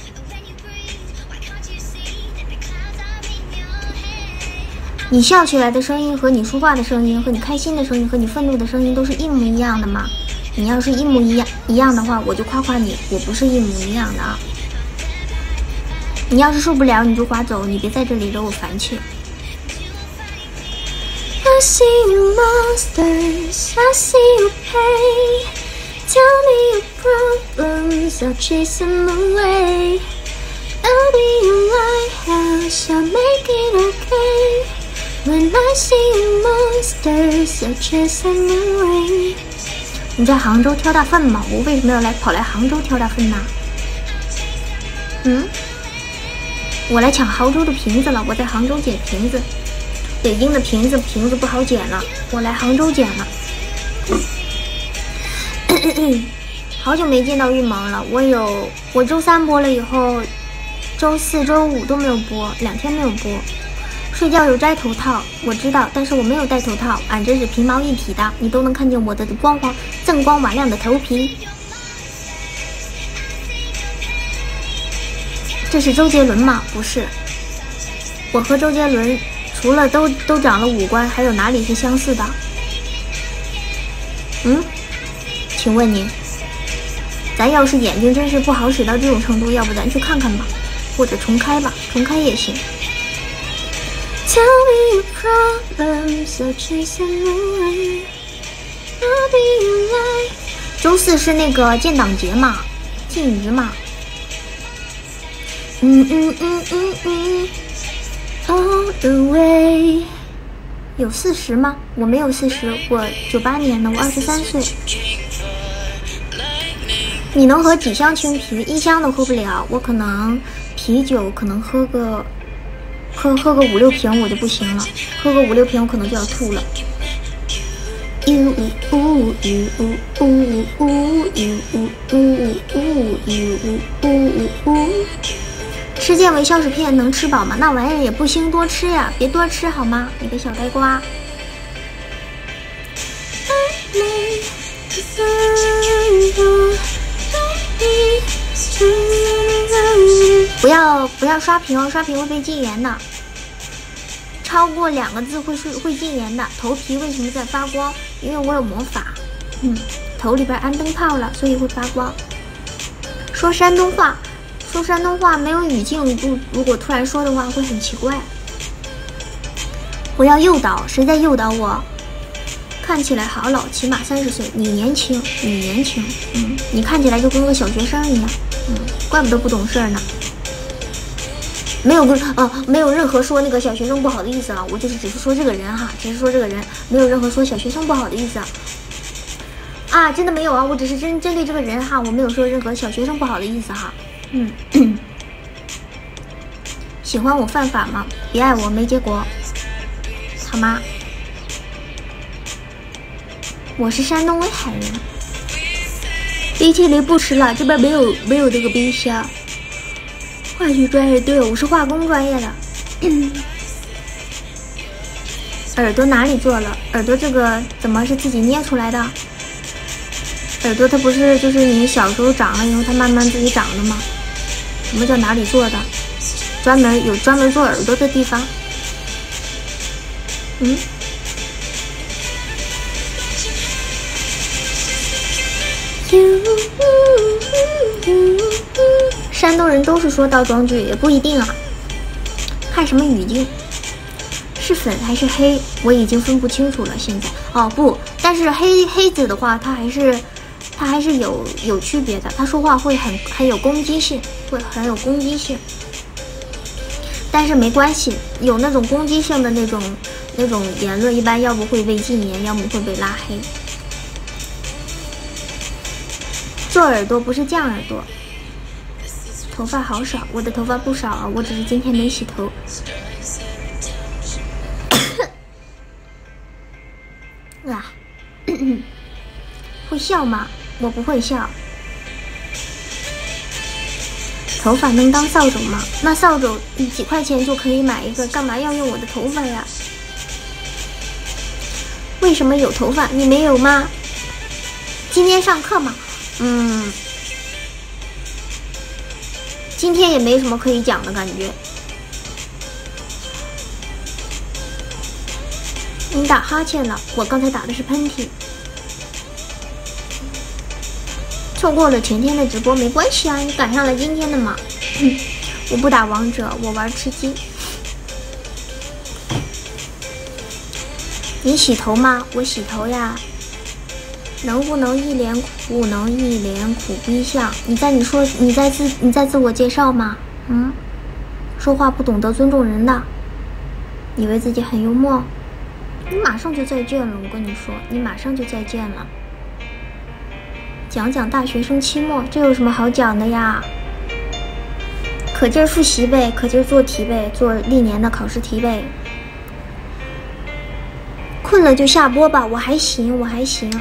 你笑起来的声音和你说话的声音和你开心的声音和你愤怒的声音都是一模一样的吗？你要是一模一样一样的话，我就夸夸你，我不是一模一样的啊。你要是受不了，你就划走，你别在这里惹我烦气。I see you monsters, I see you pain. Tell me your problems, I'll chase them away. I'll be your lighthouse, I'll make it okay. When I see you monsters, I'll chase them away. 你在杭州挑大粪吗？我为什么要来跑来杭州挑大粪呢？嗯，我来抢杭州的瓶子了，我在杭州捡瓶子。北京的瓶子瓶子不好捡了，我来杭州捡了。好久没见到玉萌了，我有我周三播了以后，周四周五都没有播，两天没有播。睡觉有摘头套，我知道，但是我没有戴头套，俺这是皮毛一体的，你都能看见我的光滑锃光瓦亮的头皮。这是周杰伦吗？不是，我和周杰伦除了都都长了五官，还有哪里是相似的？嗯，请问您，咱要是眼睛真是不好使到这种程度，要不咱去看看吧，或者重开吧，重开也行。Tell me your problems, I'll chase them away. I'll be your light. 周四是那个建党节嘛，禁娱嘛。嗯嗯嗯嗯嗯 ，All the way。有四十吗？我没有四十，我九八年的，我二十三岁。你能喝几箱青啤？一箱都喝不了，我可能啤酒可能喝个。喝喝个五六瓶我就不行了，喝个五六瓶我可能就要吐了。呜呜呜呜呜呜呜呜呜呜呜呜呜。吃健胃消食片能吃饱吗？那玩意儿也不兴多吃呀，别多吃好吗？你个小呆瓜。不要不要刷屏哦，刷屏会被禁言的。超过两个字会会会禁言的。头皮为什么在发光？因为我有魔法，嗯，头里边安灯泡了，所以会发光。说山东话，说山东话没有语境，如如果突然说的话会很奇怪。我要诱导，谁在诱导我？看起来好老，起码三十岁。你年轻，你年轻，嗯，你看起来就跟个小学生一样，嗯，怪不得不懂事呢。没有跟啊，没有任何说那个小学生不好的意思啊，我就是只是说这个人哈，只是说这个人，没有任何说小学生不好的意思啊。啊，真的没有啊，我只是针针对这个人哈，我没有说任何小学生不好的意思哈。 嗯，喜欢我犯法吗？别爱我没结果，好吗？我是山东威海人。冰淇淋不吃了，这边没有没有这个冰箱。化学专业，对，我是化工专业的。耳朵哪里做了？耳朵这个怎么是自己捏出来的？耳朵它不是就是你小时候长了以后它慢慢自己长的吗？什么叫哪里做的？专门有专门做耳朵的地方。嗯。山东人都是说倒装句，也不一定啊，看什么语境。是粉还是黑，我已经分不清楚了。现在哦不，但是黑黑子的话，它还是它还是有有区别的，他说话会很很有攻击性，会很有攻击性。但是没关系，有那种攻击性的那种那种言论，一般要不会被禁言，要么会被拉黑。做耳朵不是降耳朵。头发好少，我的头发不少啊，我只是今天没洗头。啊，会笑吗？我不会笑。头发能当扫帚吗？那扫帚几块钱就可以买一个，干嘛要用我的头发呀？为什么有头发？你没有吗？今天上课吗？嗯，今天也没什么可以讲的感觉。你打哈欠了，我刚才打的是喷嚏。错过了前天的直播没关系啊，你赶上了今天的嘛。嗯，我不打王者，我玩吃鸡。你洗头吗？我洗头呀。能不能一脸苦？能一脸苦逼相？你在你说你在自你在自我介绍吗？嗯，说话不懂得尊重人的，以为自己很幽默。你马上就再见了，我跟你说，你马上就再见了。讲讲大学生期末，这有什么好讲的呀？可劲儿复习呗，可劲儿做题呗，做历年的考试题呗。困了就下播吧，我还行，我还行。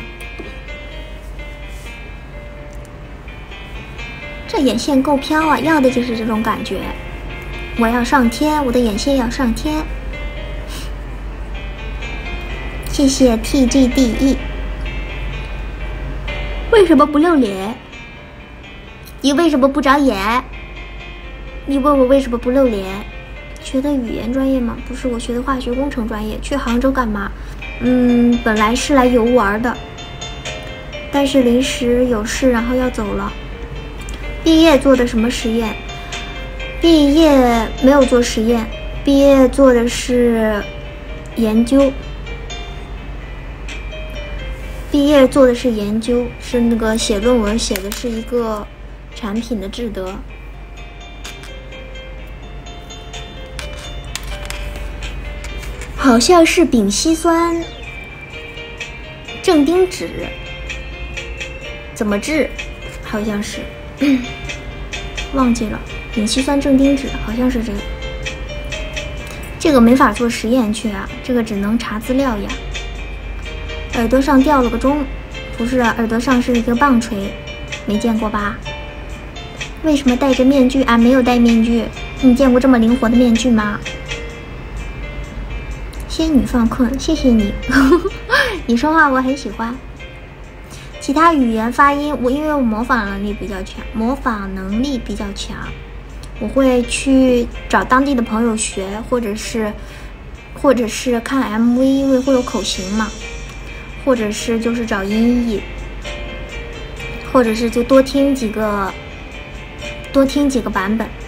这眼线够飘啊，要的就是这种感觉。我要上天，我的眼线要上天。谢谢 T G D E。为什么不露脸？你为什么不长眼？你问我为什么不露脸？学的语言专业吗？不是，我学的化学工程专业。去杭州干嘛？嗯，本来是来游玩的，但是临时有事，然后要走了。毕业做的什么实验？毕业没有做实验，毕业做的是研究。毕业做的是研究，是那个写论文，写的是一个产品的质得。好像是丙烯酸正丁酯，怎么治？好像是。忘记了，丙烯酸正丁酯好像是这个，这个没法做实验去啊，这个只能查资料呀。耳朵上掉了个钟，不是啊，耳朵上是一个棒槌，没见过吧？为什么戴着面具啊？没有戴面具，你见过这么灵活的面具吗？仙女犯困，谢谢你，你说话我很喜欢。其他语言发音，我因为我模仿能力比较强，模仿能力比较强，我会去找当地的朋友学，或者是或者是看 M V， 因为会有口型嘛，或者是就是找音译，或者是就多听几个，多听几个版本。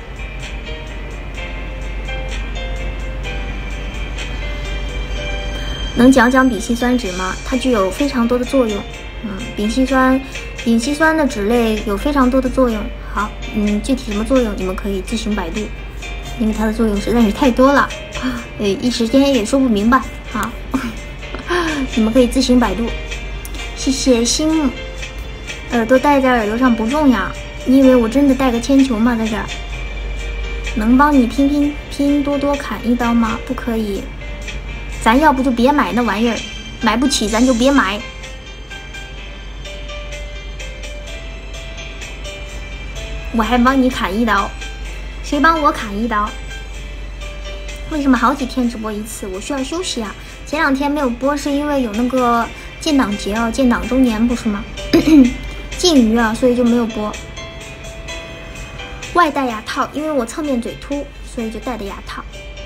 能讲讲丙烯酸酯吗？它具有非常多的作用。嗯，丙烯酸，丙烯酸的酯类有非常多的作用。好，嗯，具体什么作用你们可以自行百度，因为它的作用实在是太多了，呃，一时间也说不明白。好，你们可以自行百度。谢谢心木。 耳朵戴在耳朵上不重要，你以为我真的带个铅球吗？在这儿，能帮你拼拼拼多多砍一刀吗？不可以，咱要不就别买那玩意儿，买不起咱就别买。我还帮你砍一刀，谁帮我砍一刀？为什么好几天直播一次？我需要休息啊！前两天没有播是因为有那个建党节啊，建党周年不是吗？禁娱啊，所以就没有播。外戴牙套，因为我侧面嘴凸，所以就戴的牙套。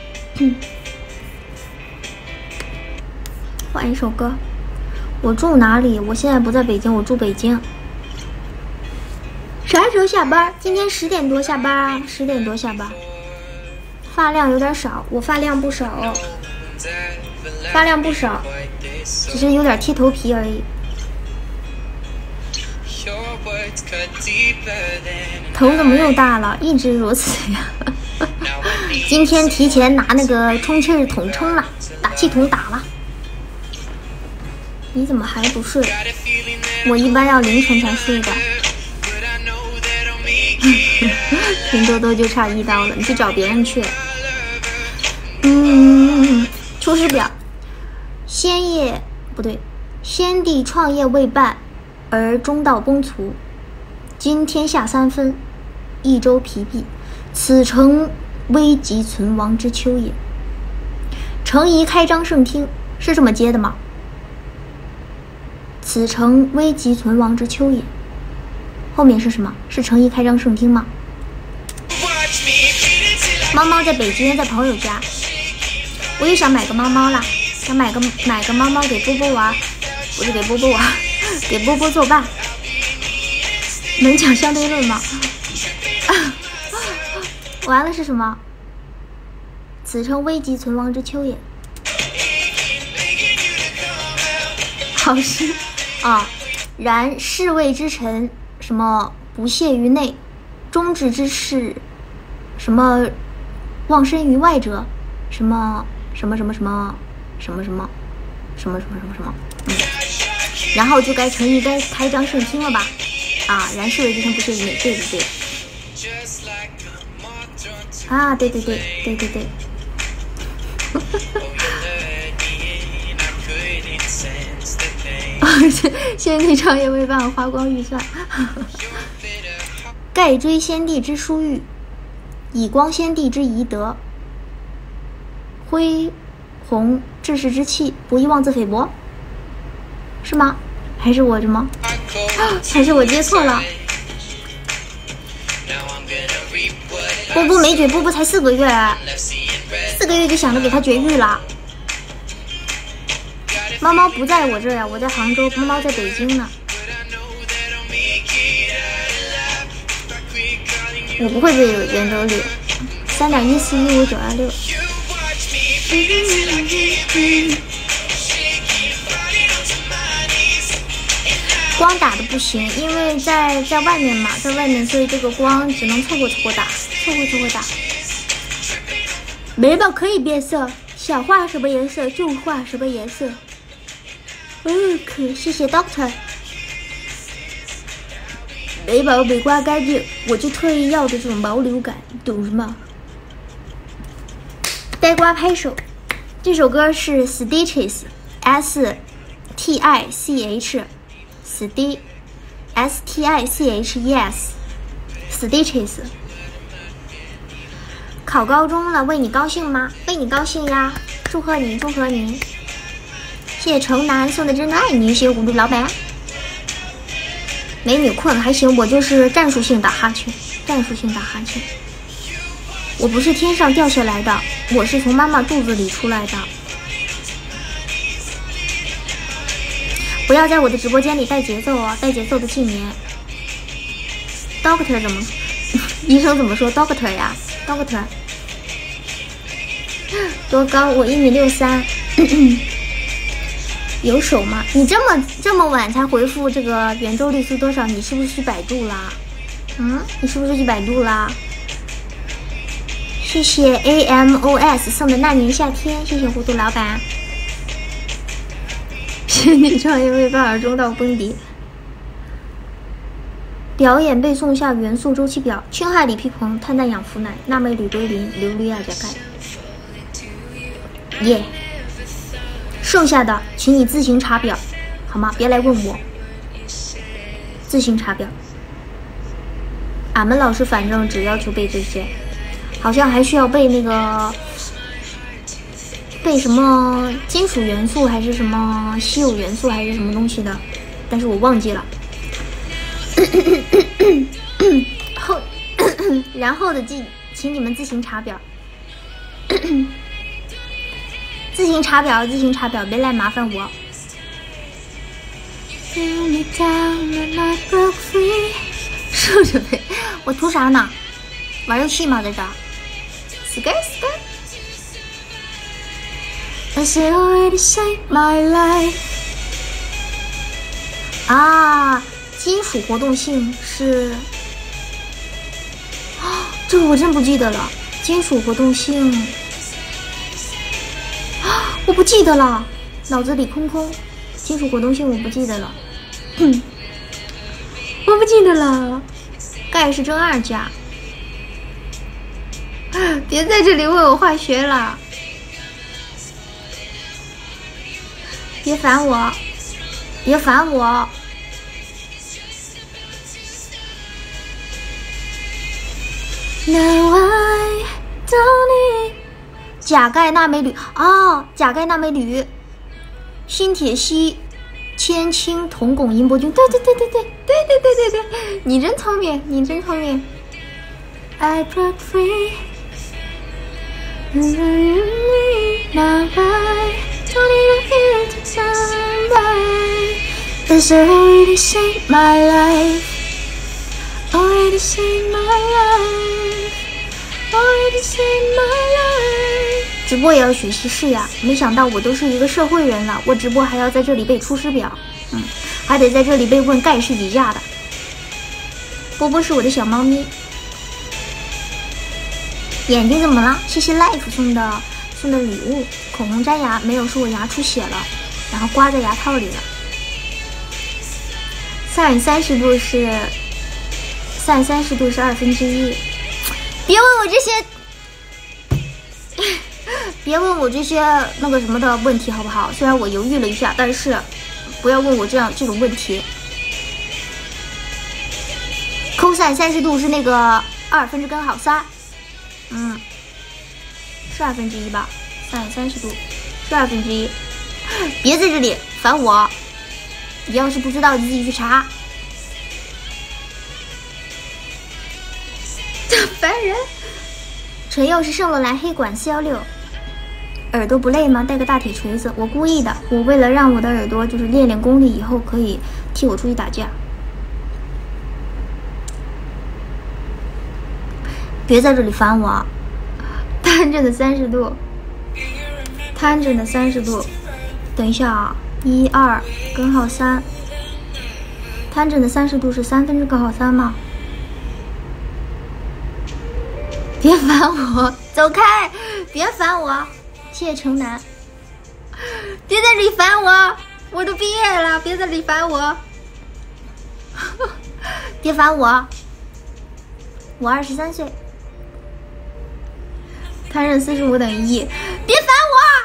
换一首歌。我住哪里？我现在不在北京，我住北京。啥时候下班？今天十点多下班啊，十点多下班。发量有点少，我发量不少哦，发量不少，只是有点剃头皮而已。头怎么又大了？一直如此呀。今天提前拿那个充气筒充了，打气筒打了。你怎么还不睡？我一般要凌晨才睡的。拼多多就差一刀了，你去找别人去。嗯，出师表，先业不对，先帝创业未半，而中道崩殂。今天下三分，益州疲弊，此诚危急存亡之秋也。诚宜开张圣听，是这么接的吗？此诚危急存亡之秋也。后面是什么？是诚宜开张圣听吗？猫猫在北京，在朋友家。我也想买个猫猫啦，想买个买个猫猫给波波玩，不是给波波玩，给波波作伴。能讲相对论吗？完了是什么？此诚危急存亡之秋也。好诗啊！然侍卫之臣，什么不懈于内，忠志之士，什么忘身于外者，什么什么什么什么什么什么什么什么什么什么，嗯，然后就该诚意该开张圣听了吧？啊，然侍卫之臣不懈于内，对对对。啊，对对对对对对。先帝创业未半，花光预算。盖追先帝之殊遇，以光先帝之遗德，恢弘志士之气，不亦妄自菲薄？是吗？还是我什么？还是我接错了？波波没绝，波波才四个月，四个月就想着给他绝育了。猫猫不在我这儿呀，我在杭州，猫猫在北京呢。我不会背圆周率，三点一四一五九二六。光打的不行，因为在在外面嘛，在外面，所以这个光只能凑合凑合打，凑合凑合打。眉毛可以变色，想画什么颜色就画什么颜色。嗯，可谢谢 Doctor。眉毛没刮干净，我就特意要的这种毛流感，懂什么？呆瓜拍手，这首歌是 Stitches，S T I C H，St S T I C H E S，Stitches。考高中了，为你高兴吗？为你高兴呀！祝贺你，祝贺你！谢谢城南送的真的爱你，谢谢葫芦老板。美女困还行，我就是战术性打哈欠，战术性打哈欠。我不是天上掉下来的，我是从妈妈肚子里出来的。不要在我的直播间里带节奏哦，带节奏的禁言。Doctor 怎么？医生怎么说 ？Doctor 呀 ，Doctor。多高？我一米六三。有手吗？你这么这么晚才回复这个圆周率是多少？你是不是去百度啦？嗯，你是不是去百度啦？谢谢 A M O S 送的那年夏天，谢谢糊涂老板。谢谢你创业为半而中道崩敌。 表演背诵下元素周期表：氢氦锂铍硼碳氮氧氟氖钠镁铝硅磷硫氯氩钾钙。耶、yeah 剩下的请你自行查表，好吗？别来问我，自行查表。俺们老师反正只要求背这些，好像还需要背那个背什么金属元素还是什么稀有元素还是什么东西的，但是我忘记了。后然后的记，请你们自行查表。自行查表，自行查表，别来麻烦我。竖着背，我图啥呢？玩游戏吗？在这儿 ？Sky sky。啊，金属活动性是，啊，这个我真不记得了。金属活动性。我不记得了，脑子里空空。金属活动性我不记得了，我不记得了。钙是正二价，别在这里问我化学了，别烦我，别烦我。Now I don't need钾钙钠镁铝哦，钾钙钠镁铝，锌铁锡铅氢铜汞银铂菌，对对对对对对对对对对，你真聪明，你真聪明。I broke free, now I don't need here to somebody. This already saved my life, already saved my life, already saved my life. 直播也要学习是呀，没想到我都是一个社会人了，我直播还要在这里背出师表，嗯，还得在这里被问钙是几价的。波波是我的小猫咪，眼睛怎么了？谢谢 Life 送的送的礼物，口红粘牙，没有，是我牙出血了，然后刮在牙套里了。sin 三十度是 sin 三十度是二分之一，别问我这些。别问我这些那个什么的问题好不好？虽然我犹豫了一下，但是不要问我这样这种问题。cos 三十度是那个二分之根号三，嗯，是二分之一吧 ？sin 三十度是二分之一。别在这里烦我，你要是不知道你自己去查。这烦人。陈佑是圣罗兰黑管四一六。耳朵不累吗？带个大铁锤子，我故意的，我为了让我的耳朵就是练练功力，以后可以替我出去打架。别在这里烦我。摊着的三十度，摊着的三十度，等一下啊，一二根号三，摊着的三十度是三分之根号三吗？别烦我，走开！别烦我。谢谢城南，别在这里烦我，我都毕业了，别在这里烦我，别烦我，我二十三岁，摊任四十五等于一，别烦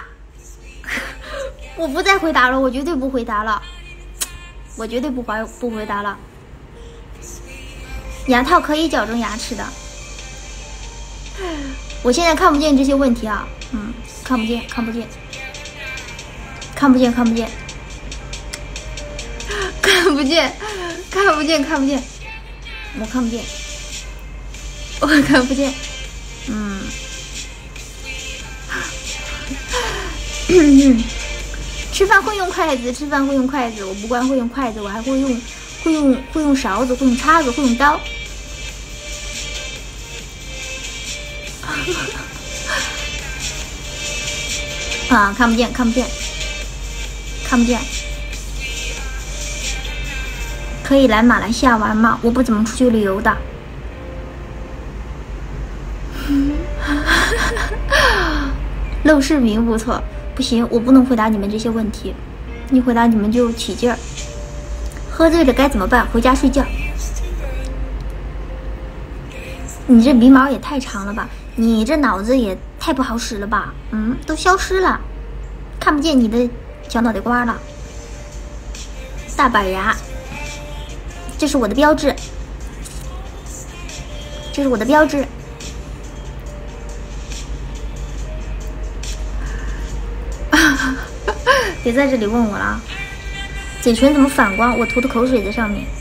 我，我不再回答了，我绝对不回答了，我绝对不回不回答了，牙套可以矫正牙齿的，我现在看不见这些问题啊，嗯。看不见，看不见，看不见，看不见，看不见，看不见，看不见，我看不见，我看不见，嗯，吃饭会用筷子，吃饭会用筷子，我不光会用筷子，我还会用，会用，会用勺子，会用叉子，会用刀。啊，看不见，看不见，看不见。可以来马来西亚玩吗？我不怎么出去旅游的。露视频不错，不行，我不能回答你们这些问题。你回答你们就起劲儿。喝醉了该怎么办？回家睡觉。 你这鼻毛也太长了吧！你这脑子也太不好使了吧！嗯，都消失了，看不见你的小脑袋瓜了。大板牙，这是我的标志，这是我的标志。别在这里问我了，嘴唇怎么反光？我涂的口水在上面。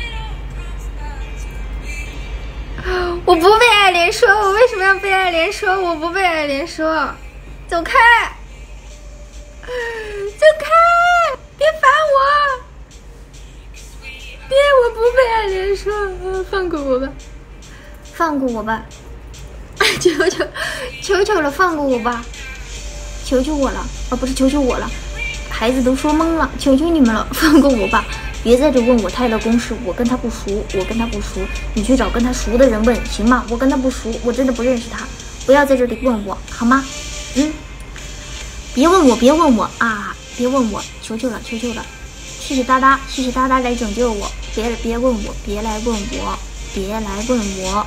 我不被爱莲说，我为什么要被爱莲说？我不被爱莲说，走开，走开，别烦我，别，我不被爱莲说，放过我吧，放过我吧，求求，求求了，放过我吧，求求我了，哦，不是求求我了，孩子都说懵了，求求你们了，放过我吧。别在这问我泰勒公式，我跟他不熟，我跟他不熟，你去找跟他熟的人问，行吗？我跟他不熟，我真的不认识他，不要在这里问我，好吗？嗯，别问我，别问我啊，别问我，求求了，求求了，谢谢哒哒，谢谢哒哒来拯救我，别别问我，别来问我，别来问我，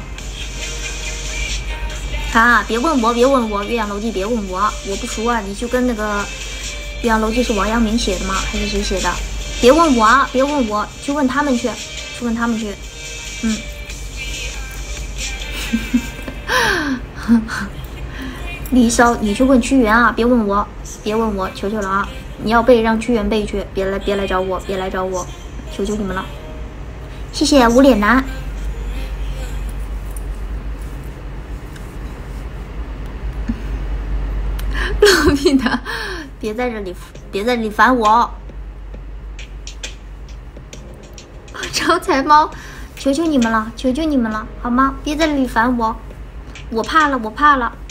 啊，别问我，别问我，岳阳楼记别问我，我不熟啊，你去跟那个岳阳楼记是王阳明写的吗？还是谁写的？别问我啊！别问我，去问他们去，去问他们去。嗯。离骚，你去问屈原啊！别问我，别问我，求求了啊！你要背让屈原背去，别来别来找我，别来找我，求求你们了。谢谢无脸男。罗宾的，别在这里，别在这里烦我。招财猫，求求你们了，求求你们了，好吗？别在这里烦我，我怕了，我怕了。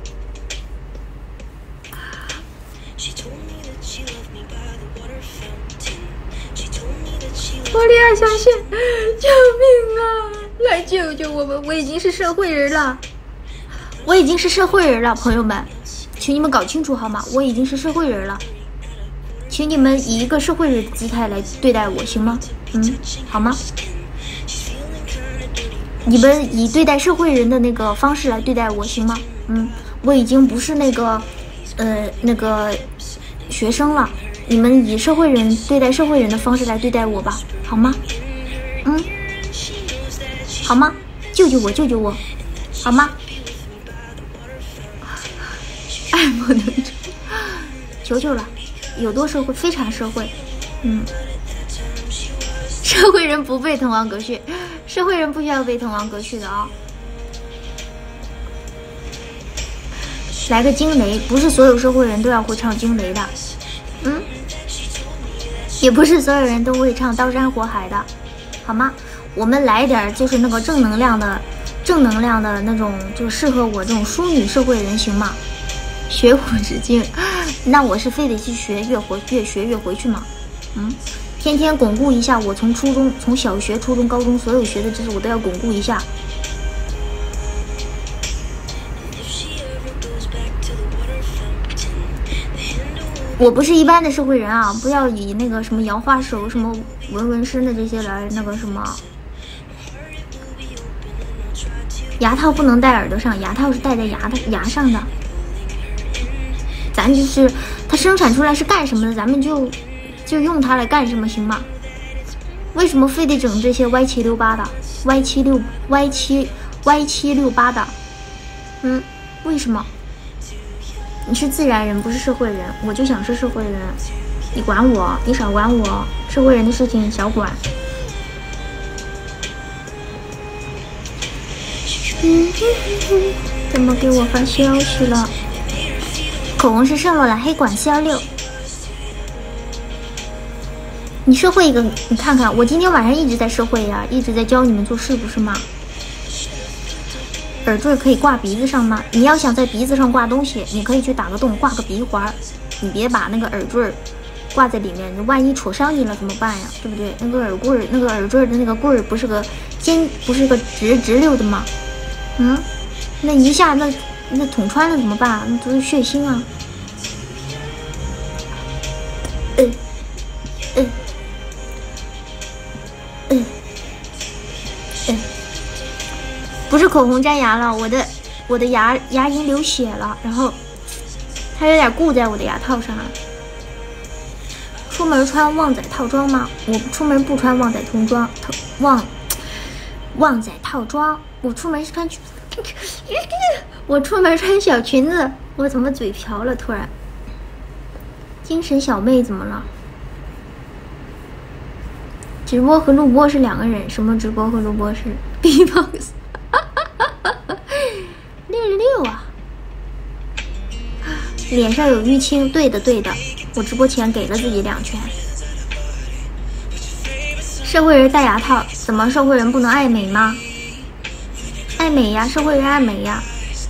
波利亚小线，救命啊！来救救我们！我已经是社会人了，我已经是社会人了，朋友们，请你们搞清楚好吗？我已经是社会人了。请你们以一个社会人的姿态来对待我，行吗？嗯，好吗？你们以对待社会人的那个方式来对待我，行吗？嗯，我已经不是那个，呃，那个学生了。你们以社会人对待社会人的方式来对待我吧，好吗？嗯，好吗？救救我，救救我，好吗？爱莫能助，求求了。有多社会，非常社会，嗯，社会人不背滕王阁序，社会人不需要背滕王阁序的啊、哦。来个惊雷，不是所有社会人都要会唱惊雷的，嗯，也不是所有人都会唱刀山火海的，好吗？我们来点就是那个正能量的，正能量的那种，就适合我这种淑女社会人，行吗？学无止境，那我是非得去学，越回越学越回去嘛。嗯，天天巩固一下我从初中、从小学、初中、高中所有学的知识，我都要巩固一下。我不是一般的社会人啊，不要以那个什么摇花手、什么纹纹身的这些来那个什么。牙套不能戴耳朵上，牙套是戴在牙的牙上的。咱就是它生产出来是干什么的，咱们就就用它来干什么，行吗？为什么非得整这些歪七六八的，歪七六歪七歪七六八的？嗯，为什么？你是自然人，不是社会人，我就想是社会人，你管我，你少管我，社会人的事情少管。嗯，怎么给我发消息了？口红是渗漏了，黑管四幺六。你社会一个，你看看，我今天晚上一直在社会呀，一直在教你们做事，不是吗？耳坠可以挂鼻子上吗？你要想在鼻子上挂东西，你可以去打个洞，挂个鼻环，你别把那个耳坠挂在里面，万一戳伤你了怎么办呀？对不对？那个耳棍儿，那个耳坠的那个棍儿不是个尖，不是个直直溜的吗？嗯，那一下那。那捅穿了怎么办？那都是血腥啊！嗯嗯嗯嗯不是口红粘牙了，我的我的牙牙龈流血了，然后它有点固在我的牙套上了。出门穿旺仔套装吗？我出门不穿旺仔童装，套旺旺仔套装，我出门是穿，我出门穿小裙子。我怎么嘴瓢了？突然，精神小妹怎么了？直播和录播是两个人，什么直播和录播是 B box？ 六十六啊！脸上有淤青，对的对的，我直播前给了自己两拳。社会人戴牙套，怎么社会人不能爱美吗？爱美呀，社会人爱美呀。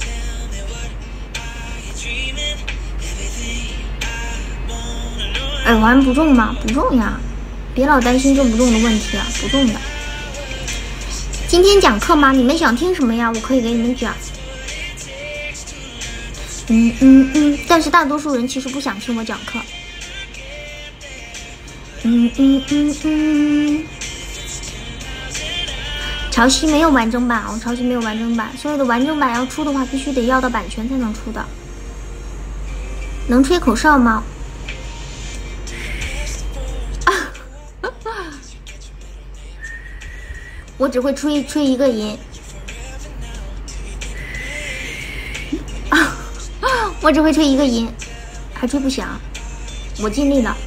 耳环不重吗？不重呀，别老担心重不重的问题啊，不重的。今天讲课吗？你们想听什么呀？我可以给你们讲。嗯嗯嗯，但是大多数人其实不想听我讲课。嗯嗯嗯嗯。潮汐没有完整版哦，潮汐没有完整版，所有的完整版要出的话，必须得要到版权才能出的。能吹口哨吗？我只会吹吹一个音，我只会吹一个音，还吹不响，我尽力了。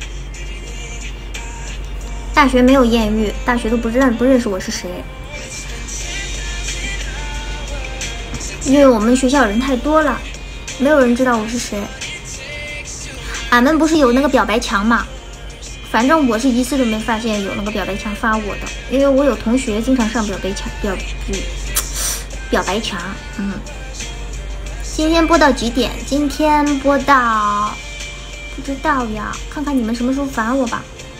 大学没有艳遇，大学都不认不认识我是谁，因为我们学校人太多了，没有人知道我是谁。俺们不是有那个表白墙吗？反正我是一次都没发现有那个表白墙发我的，因为我有同学经常上表白墙表嗯表白墙。嗯，今天播到几点？今天播到不知道呀，看看你们什么时候烦我吧。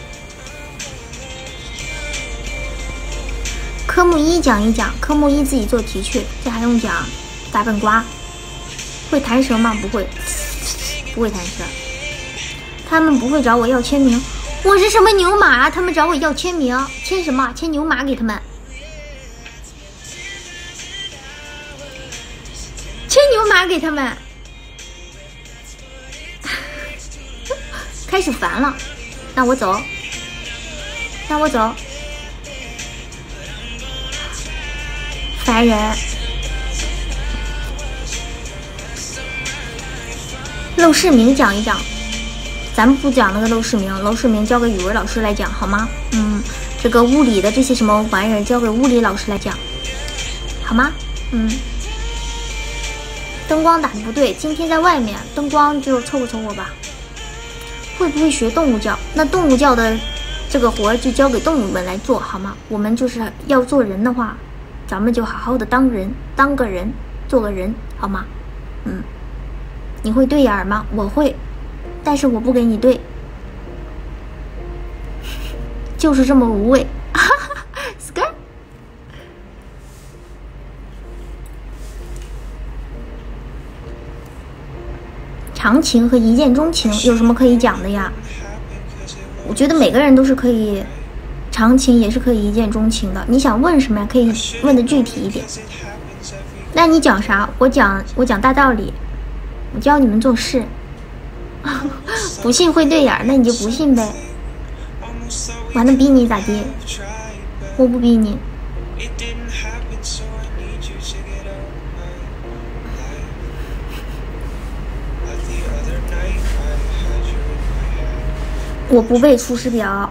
科目一讲一讲，科目一自己做题去，这还用讲？大笨瓜，会弹舌吗？不会，不会弹舌。他们不会找我要签名。我是什么牛马啊？他们找我要签名，签什么？签牛马给他们，签牛马给他们，开始烦了。那我走，那我走，烦人。陋室铭讲一讲。咱们不讲那个陋室铭，陋室铭交给语文老师来讲好吗？嗯，这个物理的这些什么玩意儿交给物理老师来讲，好吗？嗯。灯光打的不对，今天在外面，灯光就凑合凑合吧。会不会学动物叫？那动物叫的这个活就交给动物们来做好吗？我们就是要做人的话，咱们就好好的当人，当个人，做个人，好吗？嗯。你会对眼儿吗？我会。但是我不给你对，就是这么无畏。Sky， 长情和一见钟情有什么可以讲的呀？我觉得每个人都是可以长情，也是可以一见钟情的。你想问什么呀？可以问的具体一点。那你讲啥？我讲我讲大道理，我教你们做事。不信会对眼儿，那你就不信呗。我还能逼你咋地？我不逼你。我不背出师表。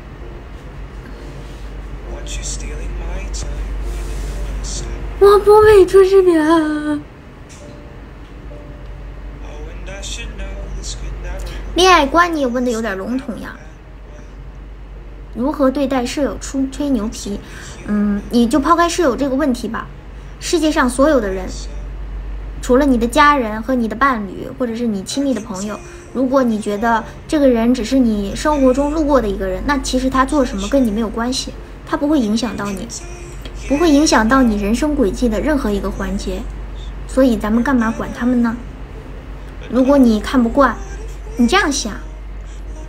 我不背出师表。恋爱观你也问的有点笼统呀。如何对待舍友出吹牛皮？嗯，你就抛开舍友这个问题吧。世界上所有的人，除了你的家人和你的伴侣，或者是你亲密的朋友，如果你觉得这个人只是你生活中路过的一个人，那其实他做什么跟你没有关系，他不会影响到你，不会影响到你人生轨迹的任何一个环节。所以咱们干嘛管他们呢？如果你看不惯，你这样想，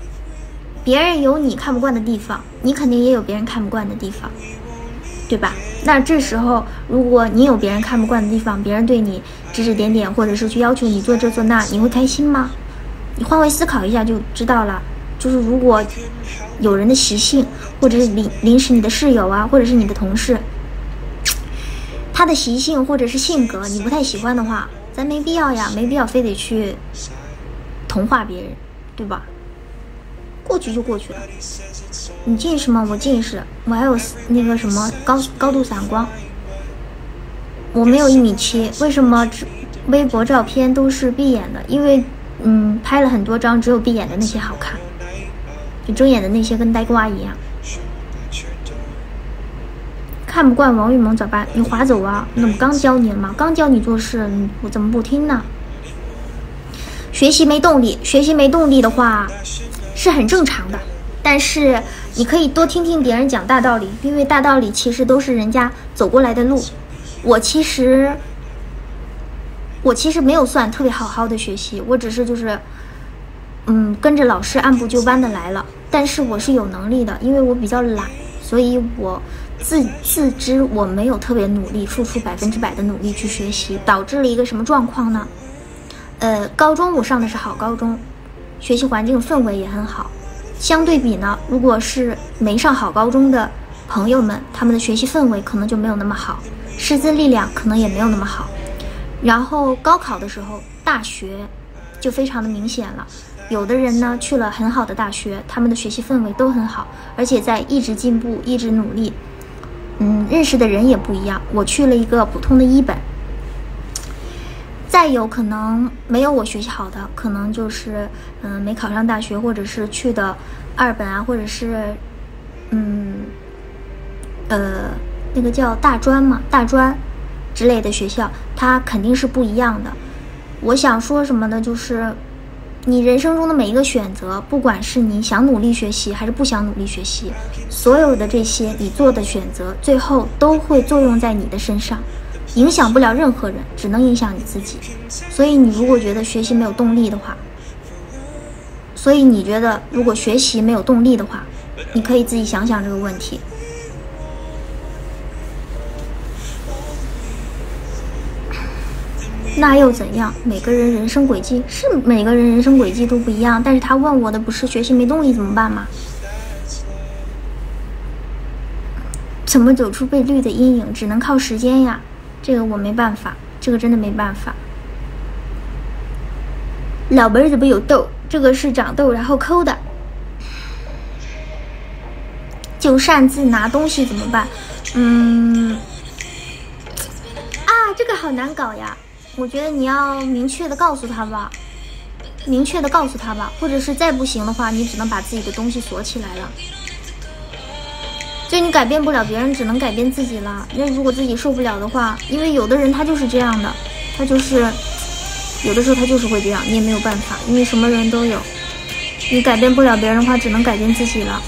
别人有你看不惯的地方，你肯定也有别人看不惯的地方，对吧？ 那这时候，如果你有别人看不惯的地方，别人对你指指点点，或者是去要求你做这做那，你会开心吗？你换位思考一下就知道了。就是如果有人的习性，或者是临临时你的室友啊，或者是你的同事，他的习性或者是性格你不太喜欢的话，咱没必要呀，没必要非得去同化别人，对吧？过去就过去了。你近视吗？我近视，我还有那个什么高高度散光。我没有一米七，为什么微博照片都是闭眼的？因为嗯，拍了很多张，只有闭眼的那些好看，就睁眼的那些跟呆瓜一样。看不惯王玉萌咋办？你划走啊！那我刚教你了吗？刚教你做事，我怎么不听呢？学习没动力，学习没动力的话是很正常的，但是你可以多听听别人讲大道理，因为大道理其实都是人家走过来的路。我其实我其实没有算特别好好的学习，我只是就是嗯跟着老师按部就班的来了，但是我是有能力的，因为我比较懒，所以我自自知我没有特别努力，付出百分之百的努力去学习，导致了一个什么状况呢？呃，高中我上的是好高中，学习环境氛围也很好。相对比呢，如果是没上好高中的朋友们，他们的学习氛围可能就没有那么好，师资力量可能也没有那么好。然后高考的时候，大学就非常的明显了。有的人呢去了很好的大学，他们的学习氛围都很好，而且在一直进步，一直努力。嗯，认识的人也不一样。我去了一个普通的一本。再有可能没有我学习好的，可能就是嗯、呃、没考上大学，或者是去的二本啊，或者是嗯呃那个叫大专嘛，大专之类的学校，它肯定是不一样的。我想说什么呢？就是你人生中的每一个选择，不管是你想努力学习还是不想努力学习，所有的这些你做的选择，最后都会作用在你的身上。影响不了任何人，只能影响你自己。所以你如果觉得学习没有动力的话，所以你觉得如果学习没有动力的话，你可以自己想想这个问题。那又怎样？每个人人生轨迹是每个人人生轨迹都不一样，但是他问我的不是学习没动力怎么办吗？怎么走出被绿的阴影？只能靠时间呀。这个我没办法，这个真的没办法。老妹怎么有痘？这个是长痘然后抠的。就擅自拿东西怎么办？嗯，啊，这个好难搞呀。我觉得你要明确的告诉他吧，明确的告诉他吧，或者是再不行的话，你只能把自己的东西锁起来了。就你改变不了别人，只能改变自己了。那如果自己受不了的话，因为有的人他就是这样的，他就是有的时候他就是会这样，你也没有办法，因为什么人都有。你改变不了别人的话，只能改变自己了。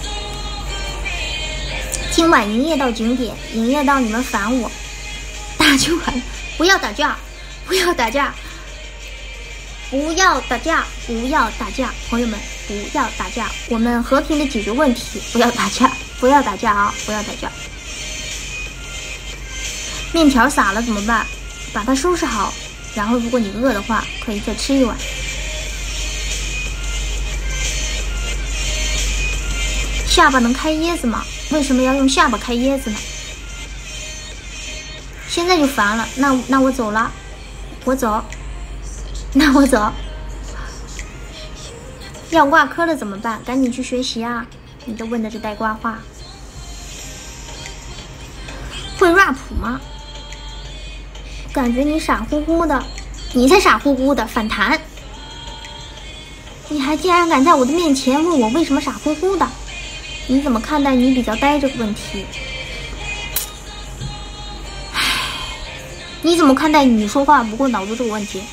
今晚营业到九点，营业到你们烦我，打就完，不要打架，不要打架，不要打架，不要打架，朋友们，不要打架，我们和平的解决问题，不要打架。不要打架啊！不要打架。面条洒了怎么办？把它收拾好，然后如果你饿的话，可以再吃一碗。下巴能开椰子吗？为什么要用下巴开椰子呢？现在就烦了，那那我走了，我走，那我走。要挂科了怎么办？赶紧去学习啊！你都问的是带瓜话。会 rap 吗？感觉你傻乎乎的，你才傻乎乎的，反弹！你还竟然敢在我的面前问我为什么傻乎乎的？你怎么看待你比较呆这个问题？唉，你怎么看待你说话不过脑子这个问题？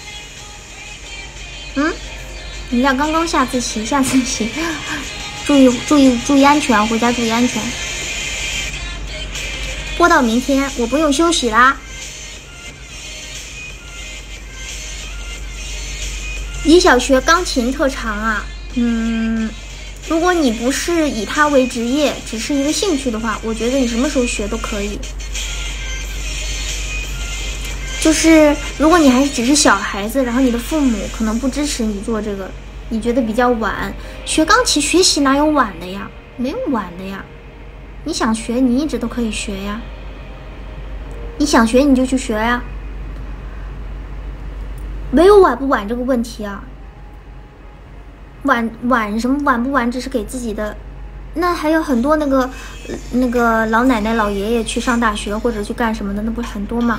嗯？你俩刚刚下自习，下自习。注意注意注意安全，回家注意安全。播到明天，我不用休息啦。李小学钢琴特长啊，嗯， 如果你不是以它为职业，只是一个兴趣的话，我觉得你什么时候学都可以。就是如果你还只是小孩子，然后你的父母可能不支持你做这个，你觉得比较晚，学钢琴学习哪有晚的呀？没有晚的呀，你想学你一直都可以学呀，你想学你就去学呀，没有晚不晚这个问题啊。晚晚什么晚不晚，只是给自己的。那还有很多那个那个老奶奶老爷爷去上大学或者去干什么的，那不是很多吗？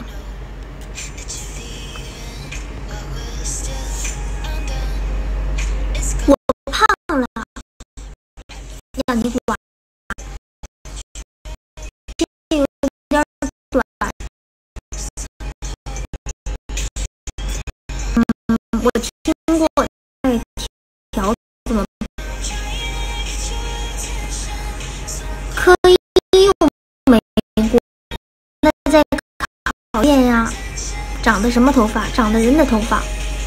我胖了，让你管，这有点短。嗯，我听过在调怎么可以用美国，那在考验呀，长的什么头发？长的人的头发。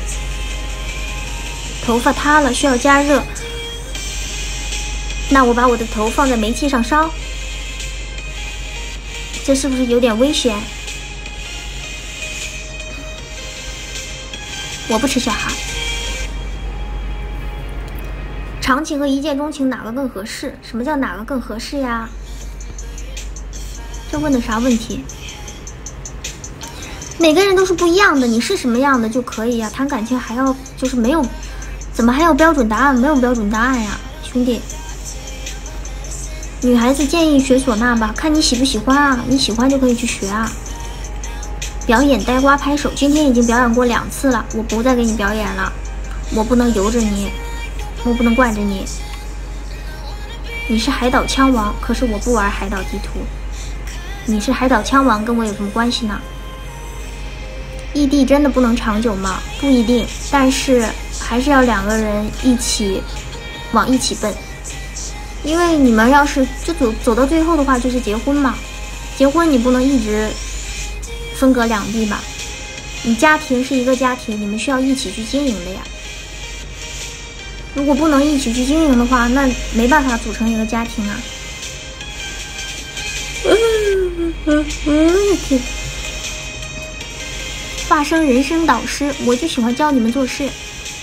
头发塌了，需要加热。那我把我的头放在煤气上烧，这是不是有点危险？我不吃小孩。长情和一见钟情哪个更合适？什么叫哪个更合适呀？这问的啥问题？每个人都是不一样的，你是什么样的就可以呀。谈感情还要就是没有。怎么还有标准答案？没有标准答案呀，兄弟。女孩子建议学唢呐吧，看你喜不喜欢啊，你喜欢就可以去学啊。表演呆瓜拍手，今天已经表演过两次了，我不再给你表演了，我不能由着你，我不能惯着你。你是海岛枪王，可是我不玩海岛地图。你是海岛枪王，跟我有什么关系呢？异地真的不能长久吗？不一定，但是还是要两个人一起往一起奔，因为你们要是就走走到最后的话，就是结婚嘛。结婚你不能一直分隔两地吧？你家庭是一个家庭，你们需要一起去经营的呀。如果不能一起去经营的话，那没办法组成一个家庭啊。嗯嗯嗯。发生人生导师，我就喜欢教你们做事。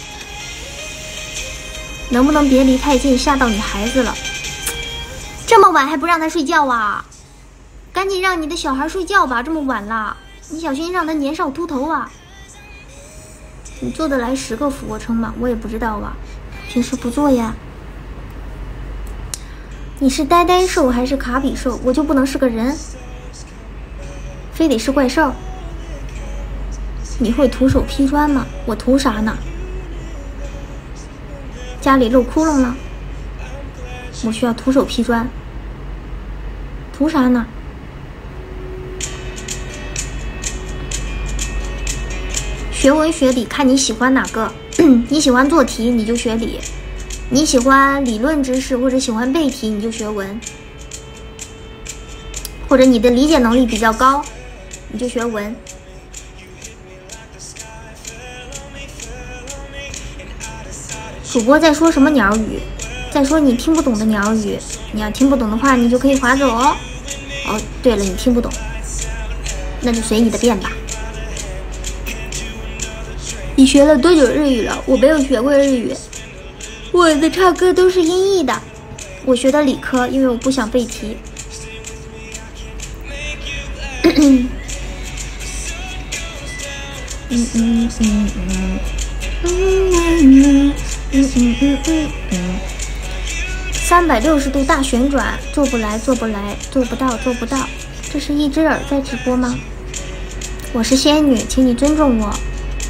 能不能别离太近，吓到你孩子了？这么晚还不让他睡觉啊？赶紧让你的小孩睡觉吧，这么晚了，你小心让他年少秃头啊！你做得来十个俯卧撑吗？我也不知道啊，平时不做呀。你是呆呆兽还是卡比兽？我就不能是个人，非得是怪兽？你会徒手劈砖吗？我图啥呢？家里漏窟窿了，我需要徒手劈砖，图啥呢？学文学理，看你喜欢哪个。你喜欢做题，你就学理；你喜欢理论知识或者喜欢背题，你就学文；或者你的理解能力比较高，你就学文。主播在说什么鸟语？在说你听不懂的鸟语。你要听不懂的话，你就可以划走哦。哦，对了，你听不懂，那就随你的便吧。你学了多久日语了？我没有学过日语，我的唱歌都是音译的。我学的理科，因为我不想背题。嗯嗯嗯嗯嗯。嗯嗯嗯嗯嗯嗯，三百六十度大旋转，做不来，做不来，做不到，做不到。这是一只耳在直播吗？我是仙女，请你尊重我。